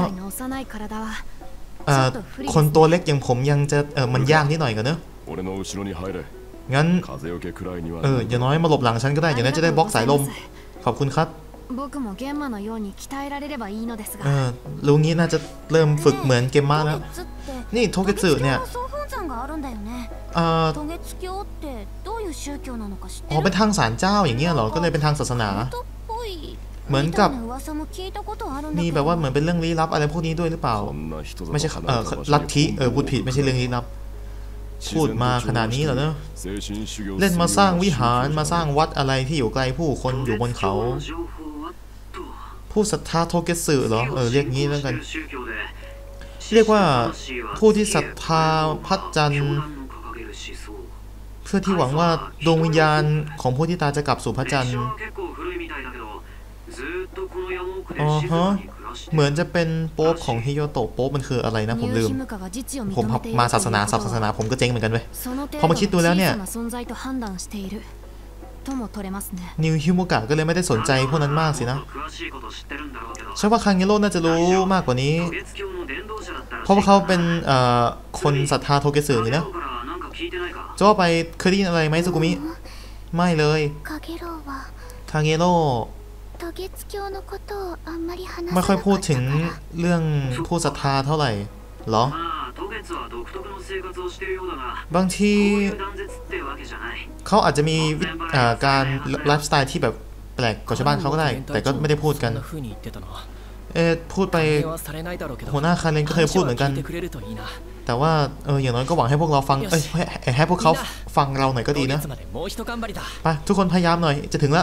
คนตัวเล็กอย่างผมยังจะมันยากนิดหน่อยกันเนอะงั้นอย่างน้อยมาหลบหลังฉันก็ได้อย่างนั้นจะได้บล็อกสายลมขอบคุณครับรู้งี้น่าจะเริ่มฝึกเหมือนเกมมาแล้วนี่โทเกสึเนี่ยเป็นทางศาลเจ้าอย่างเงี้ยเหรอก็เลยเป็นทางศาสนาเหมือนกับมีแบบว่าเหมือนเป็นเรื่องลี้ลับอะไรพวกนี้ด้วยหรือเปล่าไม่ใช่ลัทธิพูดผิดไม่ใช่เรื่องลี้ลับพูดมาขนาดนี้เหรอเนอะเล่นมาสร้างวิหารมาสร้างวัดอะไรที่อยู่ไกลผู้คนอยู่บนเขาผู้ศรัทธาโทเกสึเหรอเรียกงี้แล้วกันเรียกว่าผู้ที่ศรัทธาพระจันทร์เพื่อที่หวังว่าดวงวิญญาณของผู้ที่ตายจะกลับสู่พระจันทร์อ๋อฮะเหมือนจะเป็นโป๊ปของฮิโยโตะโป๊ปมันคืออะไรนะผมลืมผมมาศาสนาผมก็เจ๊งเหมือนกันเว้ยพอมาคิดดูแล้วเนี่ยนิวฮิมุกะก็เลยไม่ได้สนใจพวกนั้นมากสินะใช่ว่าคังเงโร่น่าจะรู้มากกว่านี้เพราะว่าเขาเป็นคนศรัทธาโทเกสึนี่นะจะว่าไปเคยได้ยินอะไรไหมซุกุมิไม่เลยคังเงโร่ไม่ค่อยพูดถึงเรื่องผู้ศรัทธาเท่าไหร่หรอบางทีเขาอาจจะมีการไลฟ์สไตล์ที่แบบแปลกกว่าชาวบ้านเขาก็ได้แต่ก็ไม่ได้พูดกันพูดไปหัวหน้าคาเรนก็เคยพูดเหมือนกันแต่ว่าอย่างน้อยก็หวังให้พวกเราฟังให้พวกเขาฟังเราหน่อยก็ดีนะไปทุกคนพยายามหน่อยจะถึงแล้ว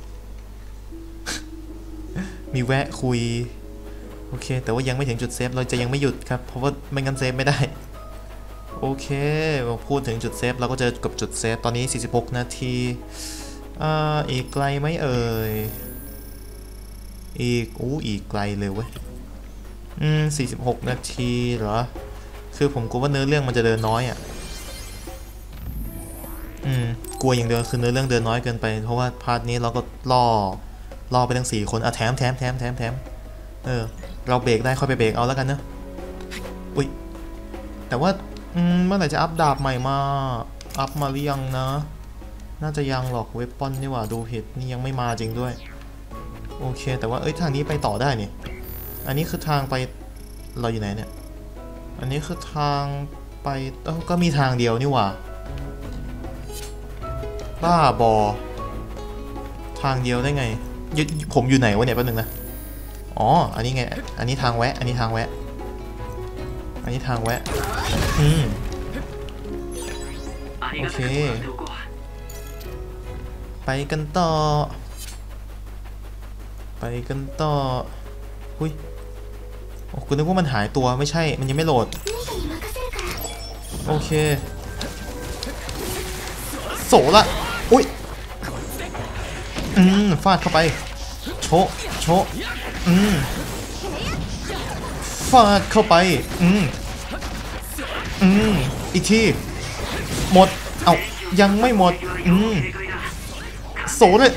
มีแวะคุยโอเคแต่ว่ายังไม่ถึงจุดเซฟเราจะยังไม่หยุดครับเพราะว่าไม่งั้นเซฟไม่ได้โอเคพูดถึงจุดเซฟเราก็เจอกับจุดเซฟตอนนี้46นาทีอีกไกลไหมเอ่ยอีกไกลเลยเว้ย46นาทีเหรอคือผมกลัวว่าเนื้อเรื่องมันจะเดินน้อยกลัวอย่างเดียวคือเนื้อเรื่องเดินน้อยเกินไปเพราะว่าพาร์ทนี้เราก็ล่อไปทั้ง4คนแถมเราเบรกได้ค่อยไปเบรกเอาแล้วกันเนอะอุ้ยแต่ว่าเมื่อไหร่จะอัปดาบใหม่มาอัพมาหรือยังนะน่าจะยังหรอกเว็บปอนนี่หว่าดูผิดนี่ยังไม่มาจริงด้วยโอเคแต่ว่าทางนี้ไปต่อได้นี่อันนี้คือทางไปเราอยู่ไหนเนี่ยอันนี้คือทางไปก็มีทางเดียวนี่หว่าบ้าบอทางเดียวได้ไงผมอยู่ไหนวะเนี่ยแป๊บนึงนะอ๋ออันนี้ไงอันนี้ทางแวะอันนี้ทางแวะโอเคไปกันต่อหุ้ยโอ้กูนึกว่ามันหายตัวไม่ใช่มันยังไม่โหลดโอเคโสละอุ้ยฟาดเข้าไปโชฟาดเข้าไปอีกทีหมดเอายังไม่หมดโสเลย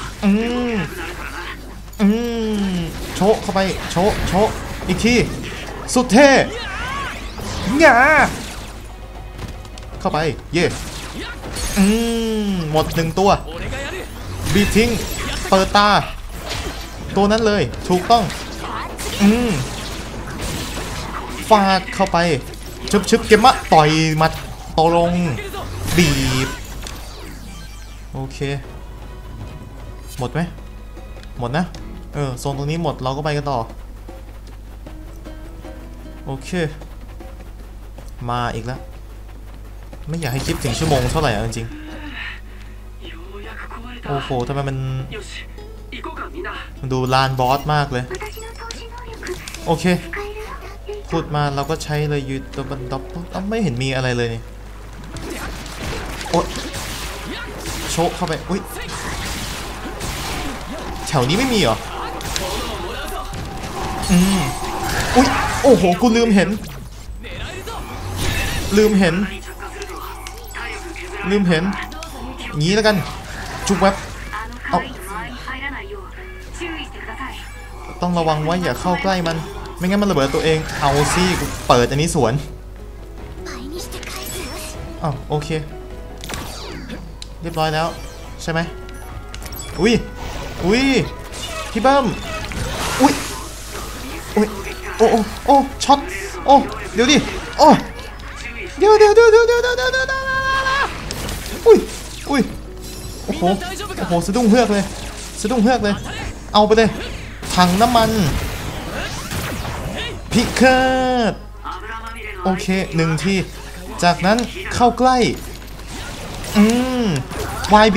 โชเข้าไปโชอีกทีสุดเท่หงาเข้าไปเย่หมด1ตัวบีทิ้งเปิดตาตัวนั้นเลยถูกต้องฟาดเข้าไปชึบเกมะต่อยมัดตลงบีบโอเคหมดไหมหมดนะโซนตรงนี้หมดเราก็ไปกันต่อโอเคมาอีกแล้วไม่อยากให้คลิปถึงชั่วโมงเท่าไหร่จริงๆโอ้โหทำไมมันดูลานบอสมากเลยโอเคพูดมาเราก็ใช้เลยยูตัวบันดับไม่เห็นมีอะไรเลยนี่โอ๊ยโชกเข้าไปอุ้ยแถวนี้ไม่มีเหรออุ้ยโอ้โหกูลืมเห็นงี้แล้วกันจุกแว็บเอาต้องระวังไว้อย่าเข้าใกล้มันไม่งั้นมันระเบิดตัวเองเอาสิกูเปิดอันนี้สวนโอเคเรียบร้อยแล้วใช่ไหมอุ้ยพี่เบิ้มอุ้ยโอ้ช็อตโอ้เดี๋ยวดิโอ้เดี๋ยวอุ้ยโอ้โหสะดุ้งเฮือกเลยเอาไปเลยถังน้ำมันพิฆาตโอเค1ทีจากนั้นเข้าใกล้YB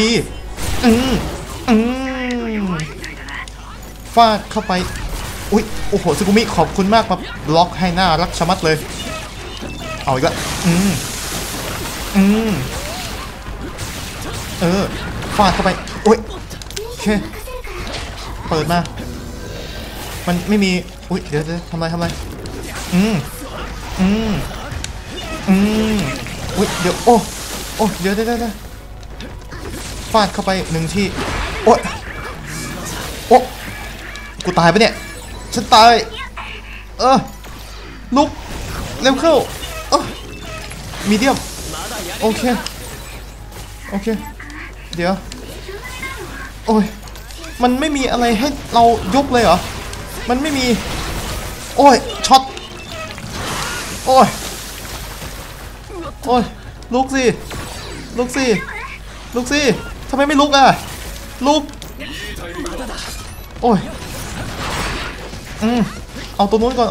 ฟาดเข้าไปอุ๊ยโอ้โหซึกุมิขอบคุณมากมาบล็อกให้หน้ารักชะมัดเลยเอาอีกละฟาดเข้าไปอุ๊ยโอเคเปิดมามันไม่มีอุ๊ยเดี๋ยวทำไรอุ๊ยเดี๋ยวโอ้เดี๋ยวฟาดเข้าไป1ทีโอ้กูตายปะเนี่ยฉันตายลุกเร็วเข้ามีเดียมโอเคเดี๋ยวโอ้ยมันไม่มีอะไรให้เรายกเลยเหรอมันไม่มีโอ้ยช็อตโอ้ยลุกสิทำไมไม่ลุกอ่ะลุกโอ้ยเอาตัวนู้นก่อน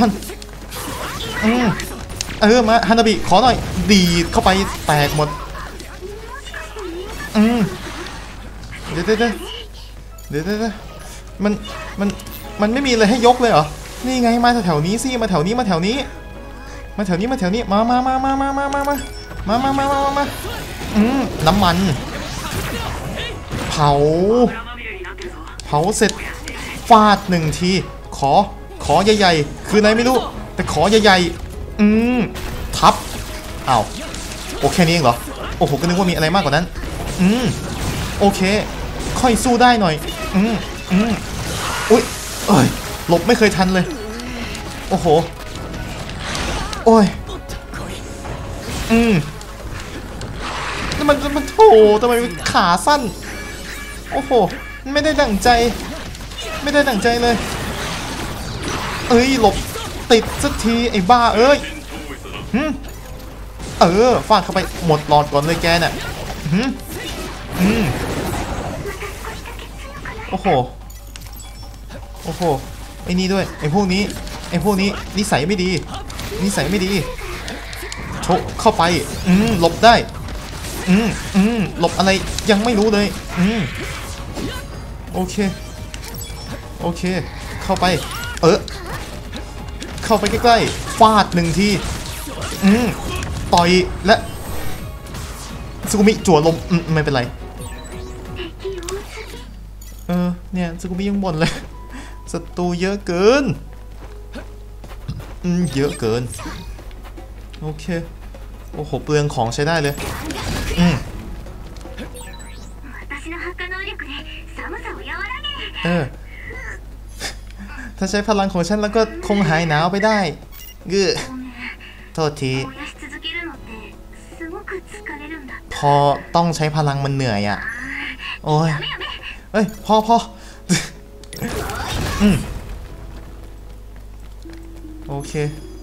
มาฮานาบิขอหน่อยดีดเข้าไปแตกหมดเดี๋ยวมันไม่มีอะไรให้ยกเลยเหรอนี่ไงมาแถวนี้สิมาแถวนี้มาน้ำมันเผาเสร็จฟาด1ทีขอใหญ่ๆคืออะไรไม่รู้แต่ขอใหญ่ๆทับอ้าวโอเคนี้เองเหรอโอ้โหก็นึกว่ามีอะไรมากกว่านั้นโอเคค่อยสู้ได้หน่อยอุ๊ยหลบไม่เคยทันเลยโอ้โหโอ้ยมันโถทำไมขาสั้นโอ้โหไม่ได้ดั่งใจเลยหลบติดสักทีไอ้บ้าฟาดเข้าไปหมดหลอดก่อนเลยแกน่ะโอ้โหไอ้นี่ด้วยไอ้พวกนี้นิสัยไม่ดีโชกเข้าไปหลบได้หลบอะไรยังไม่รู้เลยโอเคเข้าไปเข้าไปใกล้ๆฟาด1ทีต่อยและซึกุมิจั่วลมไม่เป็นไรเนี่ยซึกุมิยังบ่นเลยศัตรูเยอะเกินโอเคโอ้โหเปลืองของใช้ได้เลยถ้าใช้พลังของฉันแล้วก็คงหายหนาวไปได้โทษทีพอต้องใช้พลังมันเหนื่อยอ่ะโอ้ยพอโอเค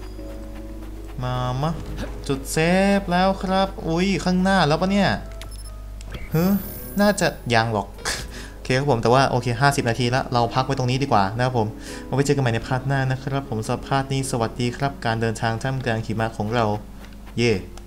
มาจุดเซฟแล้วครับอุ้ยข้างหน้าแล้วปะเนี่ยน่าจะยังหรอกโอเคครับผมแต่ว่าโอเค50 นาทีแล้วเราพักไว้ตรงนี้ดีกว่านะครับผมเอาไว้เจอกันใหม่ในพาร์ทหน้านะครับผมสำหรับพาร์ทนี้สวัสดีครับการเดินทางท่ามกลางหิมะของเราเย่